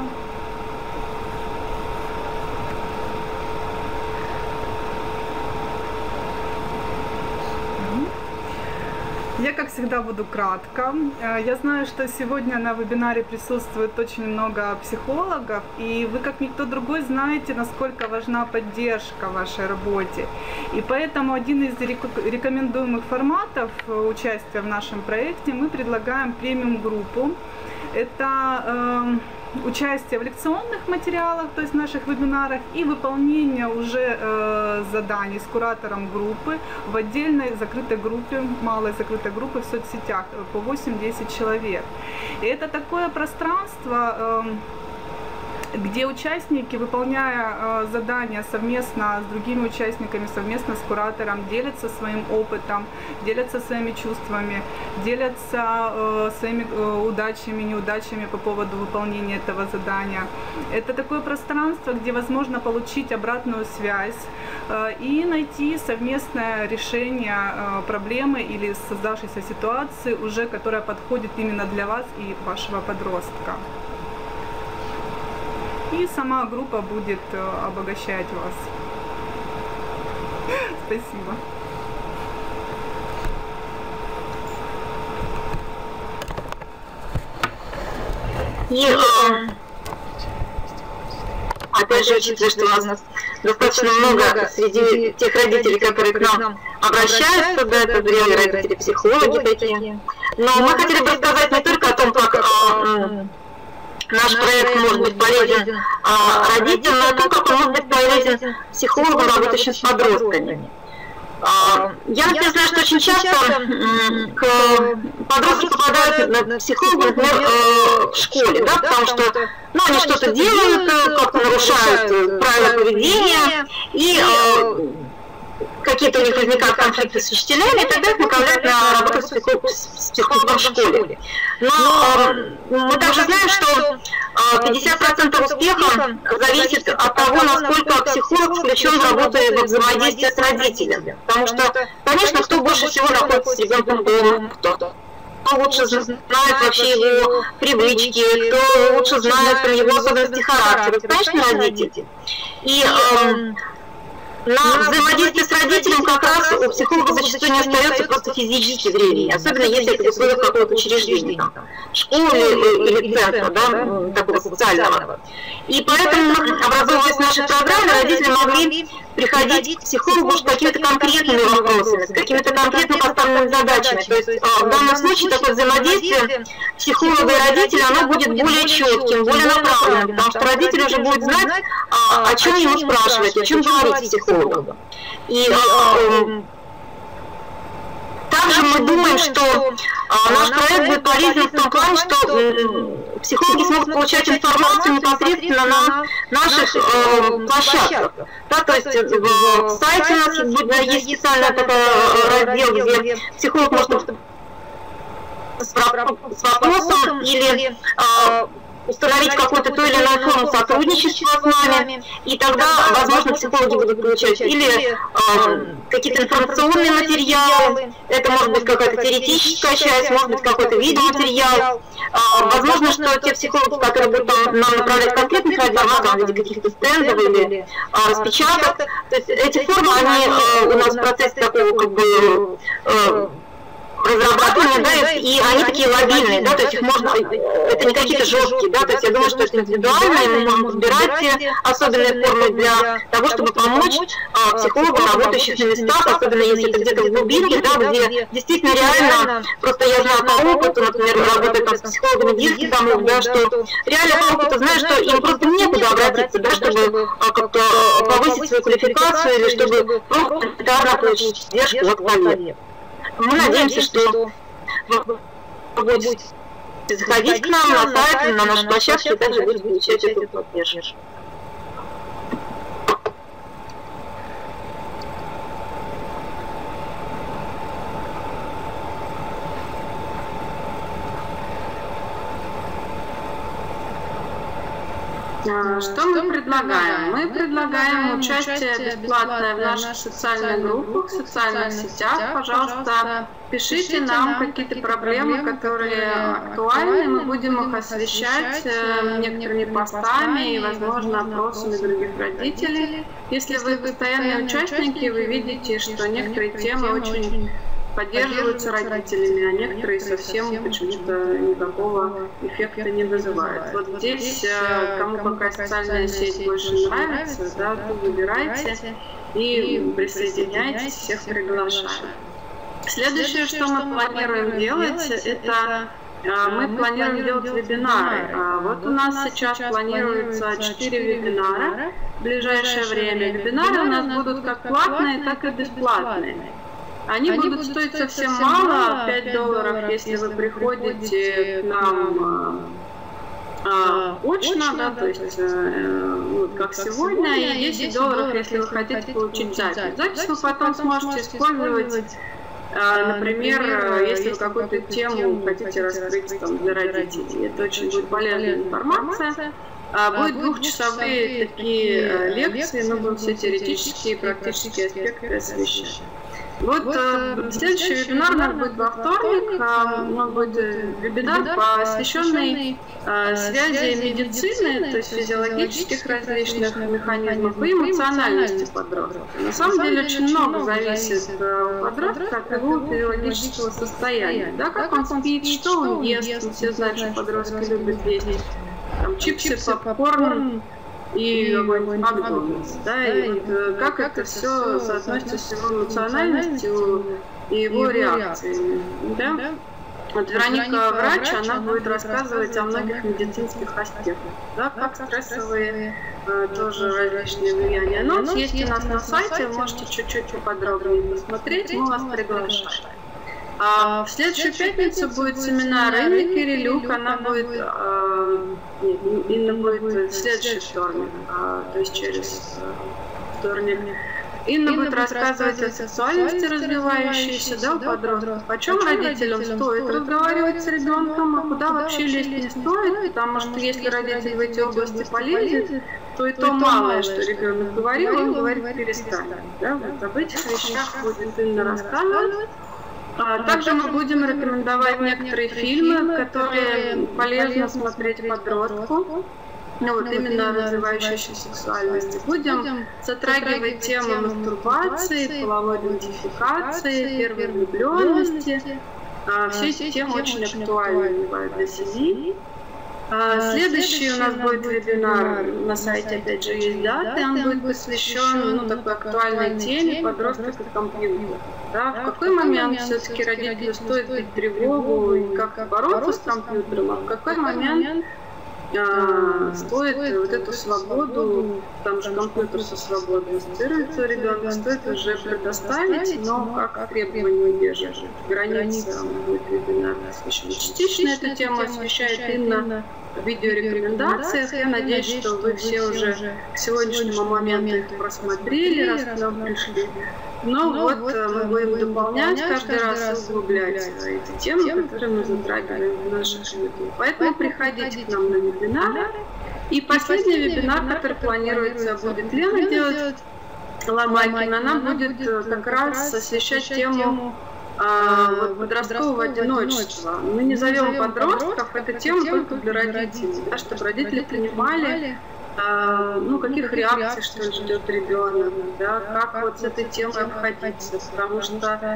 Я, как всегда, буду кратко. Я знаю, что сегодня на вебинаре присутствует очень много психологов, и вы, как никто другой, знаете, насколько важна поддержка в вашей работе. И поэтому один из рекомендуемых форматов участия в нашем проекте мы предлагаем премиум-группу. Это участие в лекционных материалах, то есть в наших вебинарах, и выполнение уже заданий с куратором группы в отдельной закрытой группе, малой закрытой группы в соцсетях по 8-10 человек. И это такое пространство, где участники, выполняя задания совместно с другими участниками, совместно с куратором, делятся своим опытом, делятся своими чувствами, делятся своими удачами, неудачами по поводу выполнения этого задания. Это такое пространство, где возможно получить обратную связь и найти совместное решение проблемы или создавшейся ситуации, уже которая подходит именно для вас и вашего подростка. И сама группа будет обогащать вас. Спасибо. И опять же, учитывая, что у нас достаточно много среди тех родителей, которые к нам обращаются, да, это зрелые родители, психологи такие. Но мы хотели бы рассказать не только о том, как наш проект может быть полезен родителям, но и то, как он может быть полезен психологам, работающим с подростками. Я, например, знаю, что очень часто подростки попадают на психолога, например, в школе, да, потому что они что-то делают, как-то нарушают правила поведения, и какие-то у них возникают конфликты с учителями, и тогда их направляют на работу с психологом в школе. Но мы также знаем, что 50% успеха зависит от того, насколько психолог включен в работу и во взаимодействие с родителями. Потому что, конечно, кто больше всего находится с ребенком дома, кто лучше знает вообще его привычки, кто лучше знает про его особенности характера, конечно, родители. И на взаимодействие с родителем как раз у психолога зачастую не остается просто физически времени, особенно если это в условиях какого-то учреждения, там, школы или центра, да, такого социального. И поэтому, образовываясь в нашей программе, родители могли приходить к психологу с какими-то конкретными вопросами, с какими-то конкретно поставленными задачами. То есть в данном случае такое взаимодействие психолога и родителя, оно будет более четким, более направленным, потому что родитель уже будет знать, о чем ему спрашивать, о чем говорить психологу. И также мы думаем, что наш проект будет полезен в том плане, что психологи смогут получать информацию непосредственно на наших площадках. Да, то есть в сайте у нас есть специальный такой раздел, где психолог может с вопросом или установить какую-то ту или иную форму сотрудничества с нами, и тогда, возможно, психологи будут получать или какие-то информационные материалы, это может быть какая-то теоретическая часть, может быть какой-то видеоматериал. Возможно, что те психологи, которые будут нам направлять конкретных радиоматов в виде каких-то стендов или распечаток, то есть эти формы, они у нас в процессе такого как бы разрабатывания, да, и они такие лобильные, да, то есть их можно, это не какие-то жесткие, да, то есть я думаю, что это индивидуально, и мы можем выбирать те особенные формы для того, чтобы помочь психологам, работающим на местах, особенно если это где-то в глубинке, да, где действительно реально, просто я знаю по опыту, например, работаю там с психологами детских домов, да, что реально по опыту знаю, что им просто некуда обратиться, да, чтобы как-то повысить свою квалификацию или чтобы просто получить поддержку от коллег. Мы надеемся, что вы будете заходить к нам на сайт, на нашу площадку, и также будете получать эту поддержку. Что мы предлагаем? Мы предлагаем участие бесплатное в наших социальных группах, в социальных сетях. Пожалуйста, пишите нам какие-то проблемы, которые актуальны. Мы будем их освещать некоторыми постами и, возможно, опросами других родителей. Если вы постоянные участники, вы видите, что некоторые темы очень поддерживаются родителями, а некоторые совсем почему-то никакого эффекта не вызывают. Вот здесь, кому какая социальная сеть больше нравится, да, то выбирайте и присоединяйтесь, всех приглашаем. Следующее, что мы планируем делать, это мы планируем делать вебинары. Вот у нас сейчас планируется 4 вебинара в ближайшее время. Вебинары у нас будут как платные, так и бесплатные. Они будут стоить совсем мало, $5, если вы приходите к нам очно, да, то есть вот как сегодня, и $10, если вы хотите получить запись. Запись вы потом сможете использовать. Например, если вы какую-то тему хотите раскрыть там, для родителей, это очень будет полезная информация. Будет 2-часовые такие лекции, но будут все теоретические и практические аспекты освещать. Вот следующий вебинар у нас будет во вторник. Будет вебинар, посвященный связи медицины, то есть физиологических различных механизмов и эмоциональности подростка. На самом деле очень много зависит у подростка от его физиологического состояния. Да, как он спит, что он ест. Мы все знаем, что подростки любят есть там, чипсы, попкорн и какой-нибудь Макдональдс, да, и вот как это все соотносится с его эмоциональностью и его реакциями, да. Вот Вероника, врач, она будет рассказывать о многих медицинских аспектах, да, как стрессовые тоже различные влияния. Анонс есть у нас на сайте, вы можете чуть-чуть поподробнее посмотреть, мы вас приглашаем. В следующую пятницу будет семинар Инны Кирилюк, она будет, Инна будет в следующий вторник, то есть через вторник. Инна будет рассказывать о сексуальности развивающейся, да, у подростков. О чем родителям стоит разговаривать с ребенком, а куда вообще лезть не стоит, потому что если родитель в эти области полезет, то и то малое, что ребенок говорил, он говорит перестанет. Да? Вот об этих вещах будет Инна рассказывать. Также мы будем рекомендовать некоторые фильмы, которые полезно смотреть подростку, ну вот именно развивающейся сексуальности. Будем затрагивать темы мастурбации, половой идентификации, первой влюбленности. Все эти темы очень актуальны для семьи. Следующий у нас будет вебинар, на сайте опять же есть даты, он будет посвящен такой актуальной теме подросток и компьютер. Да, в какой момент все-таки родителю стоит бить тревогу и как бороться с компьютером, а в какой момент стоит вот эту свободу, там же компьютер со свободой ассоциируется у ребенка, стоит уже предоставить, но как требование удерживать. Границы будет вебинар посвящен. Частично эту тему освещает Инна в видеорекомендациях. Я надеюсь, что вы все уже к сегодняшнему моменту их просмотрели, раз к нам пришли. Но вот мы будем дополнять каждый раз, углублять эти темы, которые мы затрагиваем в наших видео. Поэтому приходите к нам на вебинары. И последний вебинар, который планируется, будет Лена делать, Ломакина. Она будет как раз освещать тему подросткового одиночества. Мы не зовем подростков, это тема только для родителей, да, чтобы родители понимали, каких реакций, что ждет ребенок, да, как вот с этой темой обходиться, потому что,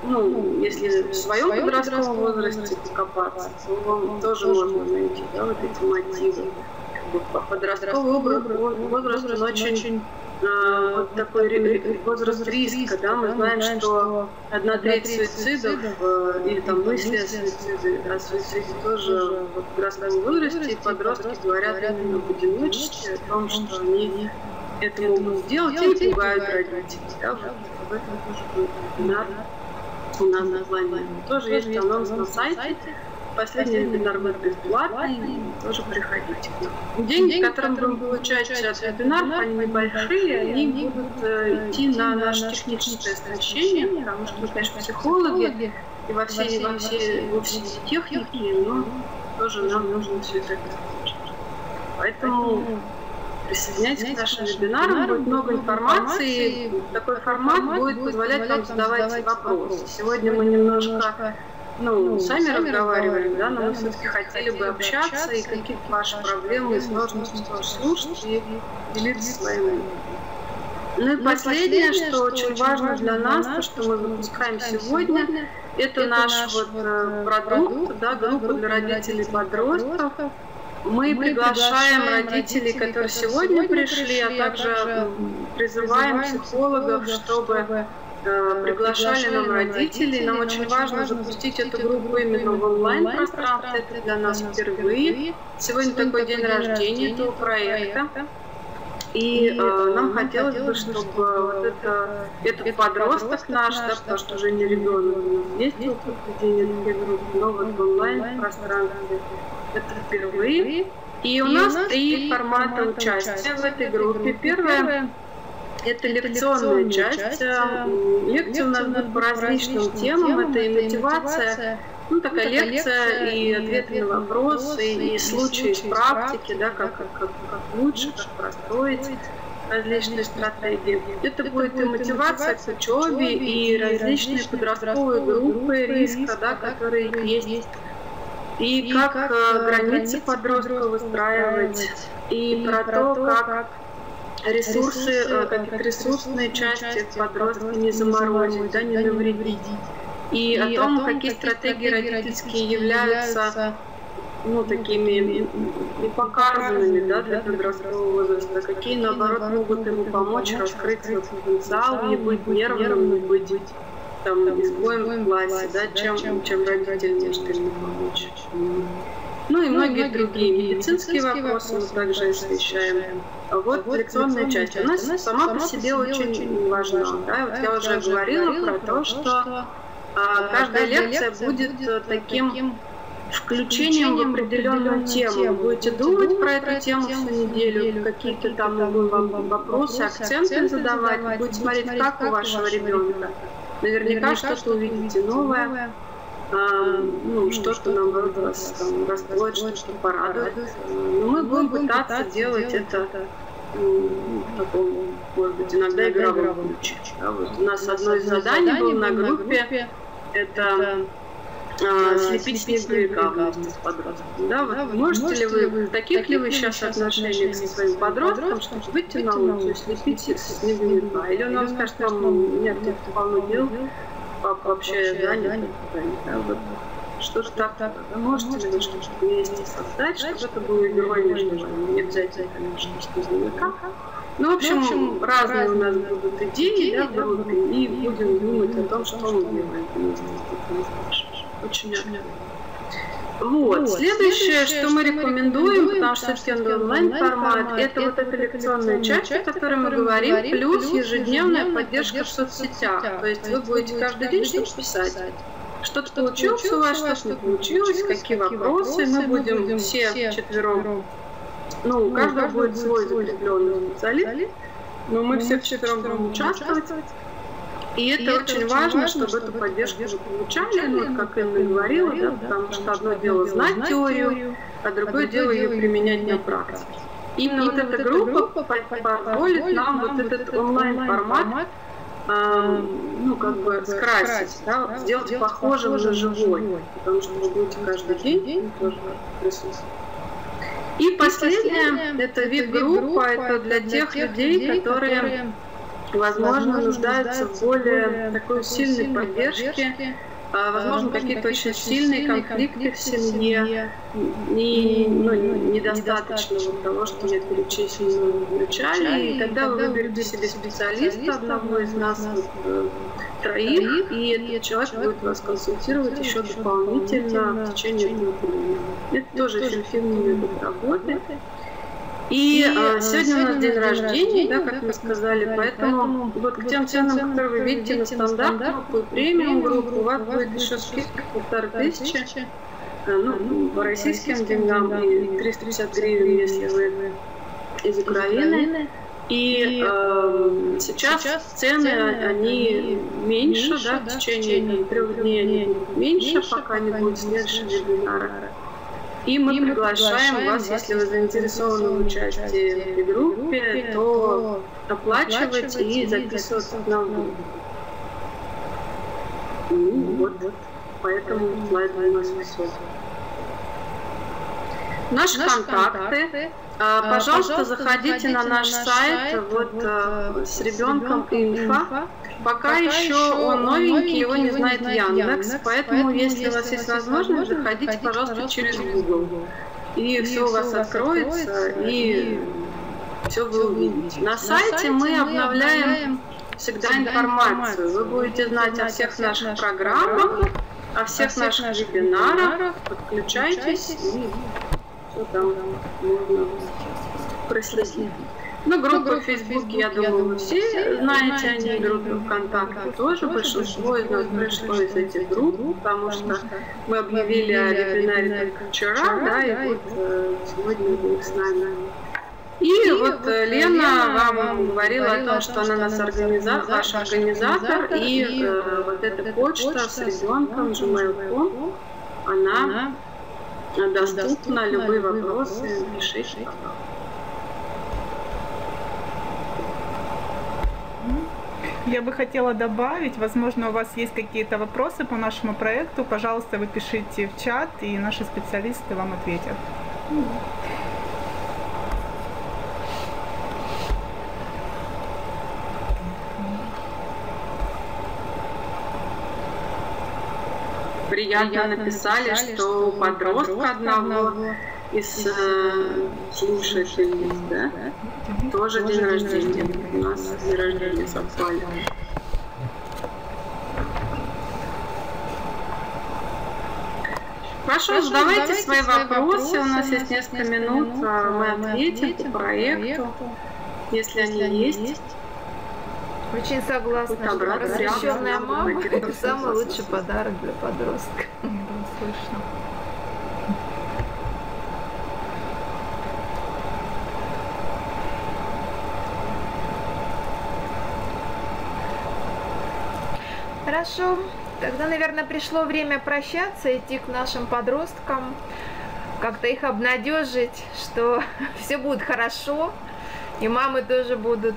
если в своем подростковом возрасте покопаться, то вам тоже можно найти, да, вот эти мотивы. Подростковый возраст, он очень вот такой возраст риска, да, мы знаем, что 1/3 суицидов или там мысли о суициде тоже в подростковом возрасте, и подростки говорят именно об одиночестве, о том, что они это могут сделать и пугают родителей. Да, вот об этом тоже будет вебинар у нас на плане. Тоже есть анонс на сайте. Последний вебинар будет бесплатный, тоже приходите. Деньги, которые мы будем получать от вебинаров, они небольшие, они будут идти на наше техническое оснащение, потому что мы, конечно, психологи, и во все эти техники, но тоже нам нужно все это обеспечить. Поэтому присоединяйтесь к нашим вебинарам, будет много информации, такой формат будет позволять вам задавать вопросы. Сегодня мы немножко сами разговаривали, да, но мы все-таки хотели бы общаться и какие-то ваши проблемы и сложности тоже слушать и делиться своим. Ну и последнее, что очень важно для нас, то, что мы выпускаем сегодня, это наш вот продукт, да, группа для родителей подростков. Мы приглашаем родителей, которые сегодня пришли, а также призываем психологов, чтобы приглашали нам родителей. Нам очень важно запустить эту группу именно в онлайн-пространстве. Это для нас впервые. Сегодня такой день рождения этого проекта. И нам хотелось бы, чтобы вот этот подросток наш, да, потому что уже не ребенок, есть проведение такой группы, но вот в онлайн-пространстве это впервые. И у нас 3 формата участия в этой группе. Первое — это лекционная часть. Лекции у нас будут по различным темам. Это и мотивация, ну, такая лекция, и ответы на вопросы, и случаи из практики, да, как лучше, как простроить различные стратегии. Это будет и мотивация к учебе, и различные подростковые группы риска, да, которые есть, и как границы подростка выстраивать, и про то, как ресурсы, как ресурсные части подростка не заморозить, да, не навредить. И о том, какие стратегии родительские являются, ну, такими непоказанными, да, для подросткового возраста, какие, наоборот, могут ему помочь раскрыть свой потенциал, не быть нервным, не быть там изгоем в классе, да, чем родитель может ему помочь. Ну и многие другие медицинские вопросы мы также освещаем. А вот лекционная часть у нас сама по себе очень важна. Да? Вот я уже говорила про то, что каждая лекция будет таким включением в определенную тему. Вы будете думать про эту тему всю неделю, какие-то там вам вопросы, акценты задавать, будете смотреть, как у вашего ребенка. Наверняка что-то увидите новое, ну, что-то, наоборот, вас там расстроит, что-то порадует. Но мы будем пытаться делать это в таком, может быть, иногда игровом ключе. Да, вот у нас одно из заданий было на группе — это слепить снеговика вместе с подростком. Да, вот можете ли вы, в таких ли вы сейчас отношениях со своим подростком, чтобы выйти на улицу и слепить снеговика? Или он вам скажет, там, нет, тут полно дел, папа вообще занят, да, вот что-то так. Можете ли вы что-то вместе создать, чтобы это было игрой между вами? Не обязательно, конечно, снеговика. Ну, в общем, разные у нас будут идеи, да, в группе, и будем думать о том, что мы делаем вместе. Очень вот. Следующее, что мы рекомендуем, потому что это онлайн-формат, это вот эта лекционная часть, о которой мы говорим, плюс ежедневная поддержка в соцсетях. То есть вы будете каждый день что-то писать. Что-то получилось у вас, что-то не получилось, какие вопросы. Мы будем все вчетвером, ну, у каждого будет свой закрепленный специалист, но мы все вчетвером будем участвовать. И это очень важно, чтобы эту поддержку вы получали, ну, как Инна говорила, да, потому что одно дело знать теорию, а другое дело ее применять на практике. Именно вот эта группа позволит нам вот этот онлайн-формат, ну, как бы скрасить, да, сделать похожим на живой, потому что вы будете каждый день тоже присутствовать. И последнее, это вип-группа, это для тех людей, которые, возможно, нуждаются в более такой сильной поддержке, возможно, какие-то очень сильные конфликты в семье, и недостаточно того, что нет перечислено в начале, и тогда вы выберете себе специалиста, одного из нас, троих, и этот человек будет вас консультировать еще дополнительно в течение этого времени. Это тоже очень эффективный метод работы. И сегодня у нас день рождения, да, как мы сказали, поэтому вот к тем ценам, которые вы видите на стандартную и премиум группу, у вас будет еще скидка 1500, ну, по российским деньгам, и 350 гривен, если вы из Украины. И сейчас цены, они меньше, да, в течение 3 дней они будут меньше, пока не будет следующего вебинара. И мы приглашаем вас, если вы заинтересованы в участии в этой группе, то оплачивать и записываться к нам в группу. Вот, поэтому слайд у нас все. Наши контакты. Пожалуйста, заходите на наш сайт с ребенком инфо. Пока еще он новенький, его не знает Яндекс, поэтому если у вас есть возможность, заходите, пожалуйста, через Google. И все у вас откроется, и все вы увидите. На сайте мы обновляем всегда информацию. Вы будете знать о всех наших программах, о всех наших вебинарах. Подключайтесь, и все там можно проследить. Ну, группы в Фейсбуке, я думаю, вы все знаете о ней, группы ВКонтакте тоже. Большинство из нас пришло из этих групп, потому что мы объявили о вебинаре только вчера, да, и вот сегодня вы с нами. И вот Лена вам говорила о том, что она ваш организатор, и вот эта почта с ребенком, gmail.com, она доступна, любые вопросы, пишите. Я бы хотела добавить, возможно, у вас есть какие-то вопросы по нашему проекту, пожалуйста, вы пишите в чат, и наши специалисты вам ответят. Приятно написали, что у подростка одного из слушателей, да, тоже день рождения. У нас день рождения совпали. Хорошо, задавайте свои вопросы. У нас есть несколько минут, мы ответим по проекту, если они есть. Очень согласна, что просвещенная мама – это самый лучший подарок для подростка. Слышно. Хорошо, тогда, наверное, пришло время прощаться, идти к нашим подросткам, как-то их обнадежить, что все будет хорошо, и мамы тоже будут.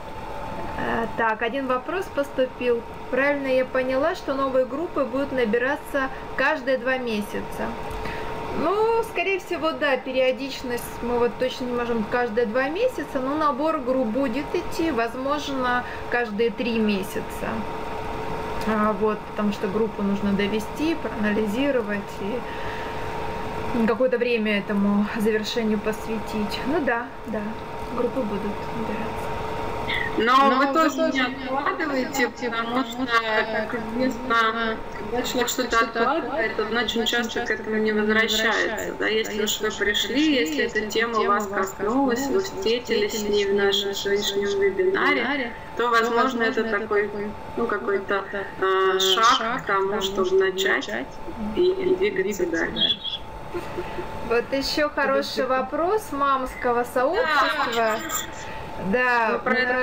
Так, один вопрос поступил. Правильно я поняла, что новые группы будут набираться каждые 2 месяца? Ну, скорее всего, да, периодичность мы вот точно не можем каждые 2 месяца, но набор групп будет идти, возможно, каждые 3 месяца. Вот, потому что группу нужно довести, проанализировать и какое-то время этому завершению посвятить. Ну да, группы будут набираться. Но вы тоже не откладываете, потому что, как известно, когда человек что-то откладывает, он очень часто к этому не возвращается. Да? Если уж вы пришли, если эта тема вас коснулась, вы встретились с ней в нашем сегодняшнем вебинаре, то, возможно, это такой, какой-то шаг к тому, чтобы начать и двигаться дальше. Вот еще хороший вопрос мамского сообщества. Да,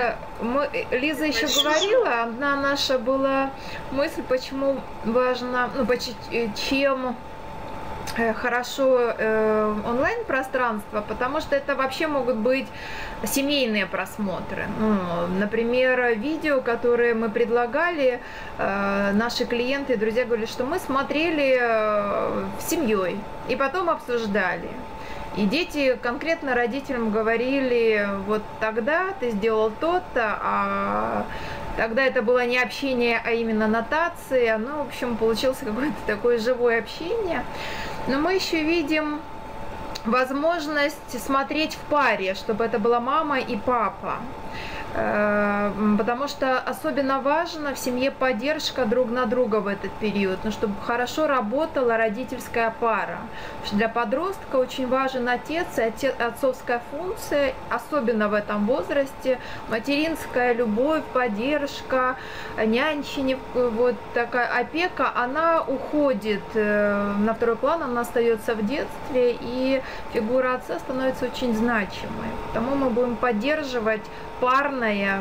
Лиза еще говорила, одна наша была мысль, почему важно, чем хорошо онлайн-пространство, потому что это вообще могут быть семейные просмотры. Например, видео, которые мы предлагали, наши клиенты и друзья говорили, что мы смотрели с семьей и потом обсуждали. И дети конкретно родителям говорили, вот тогда ты сделал то-то, а тогда это было не общение, а именно нотации. Оно, в общем, получилось какое-то такое живое общение. Но мы еще видим возможность смотреть в паре, чтобы это была мама и папа. Потому что особенно важно в семье поддержка друг на друга в этот период, чтобы хорошо работала родительская пара. Потому что для подростка очень важен отец и отцовская функция, особенно в этом возрасте. Материнская любовь, поддержка, нянчение, вот такая опека, она уходит на второй план, она остается в детстве, и фигура отца становится очень значимой. Потому мы будем поддерживать парное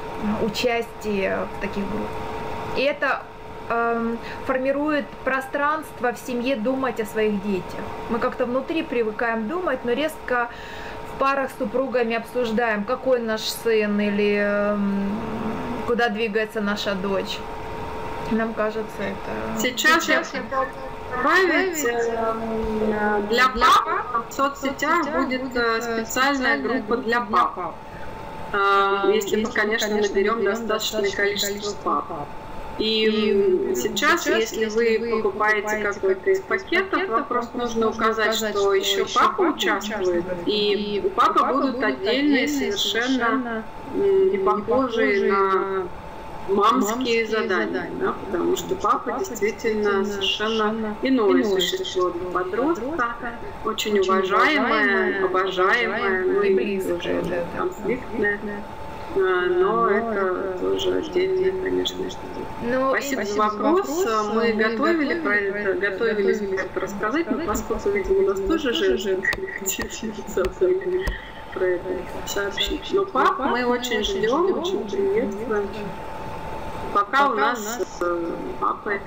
участие в таких группах. И это формирует пространство в семье думать о своих детях. Мы как-то внутри привыкаем думать, но резко в парах с супругами обсуждаем, какой наш сын или куда двигается наша дочь. Нам кажется, это... Сейчас добавить, для пап в соцсетях будет специальная группа для пап. Если мы, конечно, наберем достаточное количество пап. И сейчас, если вы покупаете какой-то из пакетов, вам просто нужно указать, что еще папа участвует, и у папы будут отдельные, совершенно не похожие на мамские задания, да, потому что папа действительно совершенно иное существо для подростка, очень уважаемое, обожаемое, ну и тоже конфликтное. Но это тоже отдельно, конечно. Спасибо за вопрос. Мы готовились про это рассказать, но поскольку, видимо, у нас тоже же хотите про это сообщить. Но пап мы очень ждем, очень приветствуем. Пока у нас папы.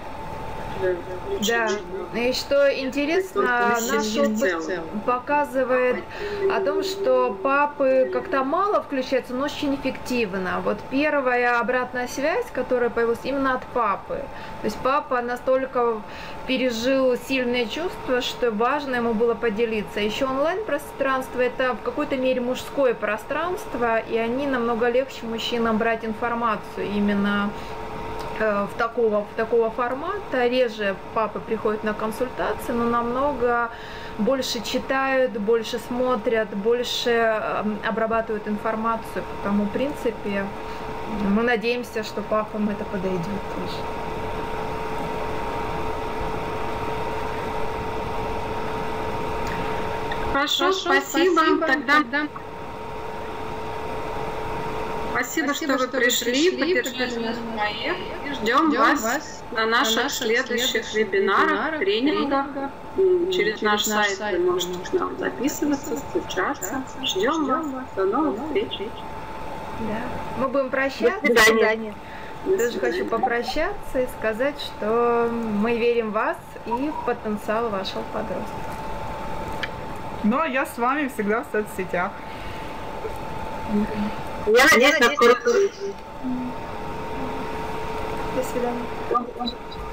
Да, и что интересно, наш опыт показывает о том, что папы как-то мало включаются, но очень эффективно. Вот первая обратная связь, которая появилась именно от папы. То есть папа настолько пережил сильные чувства, что важно ему было поделиться. Еще онлайн-пространство – это в какой-то мере мужское пространство, и они намного легче мужчинам брать информацию именно в такого формата. Реже папы приходят на консультации, но намного больше читают, больше смотрят, больше обрабатывают информацию. Потому, в принципе, мы надеемся, что папам это подойдет тоже. Хорошо, спасибо. Тогда... Спасибо, что вы пришли, поддержали наш проект. Ждем вас на наших следующих вебинарах, тренингах. Через наш сайт вы можете к нам записываться, встречаться. Ждем вас. До новых встреч. Да. Мы будем прощаться. До свидания. Тоже хочу попрощаться и сказать, что мы верим в вас и в потенциал вашего подростка. Ну, а я с вами всегда в соцсетях. Я надеюсь на скорую встречу. До свидания.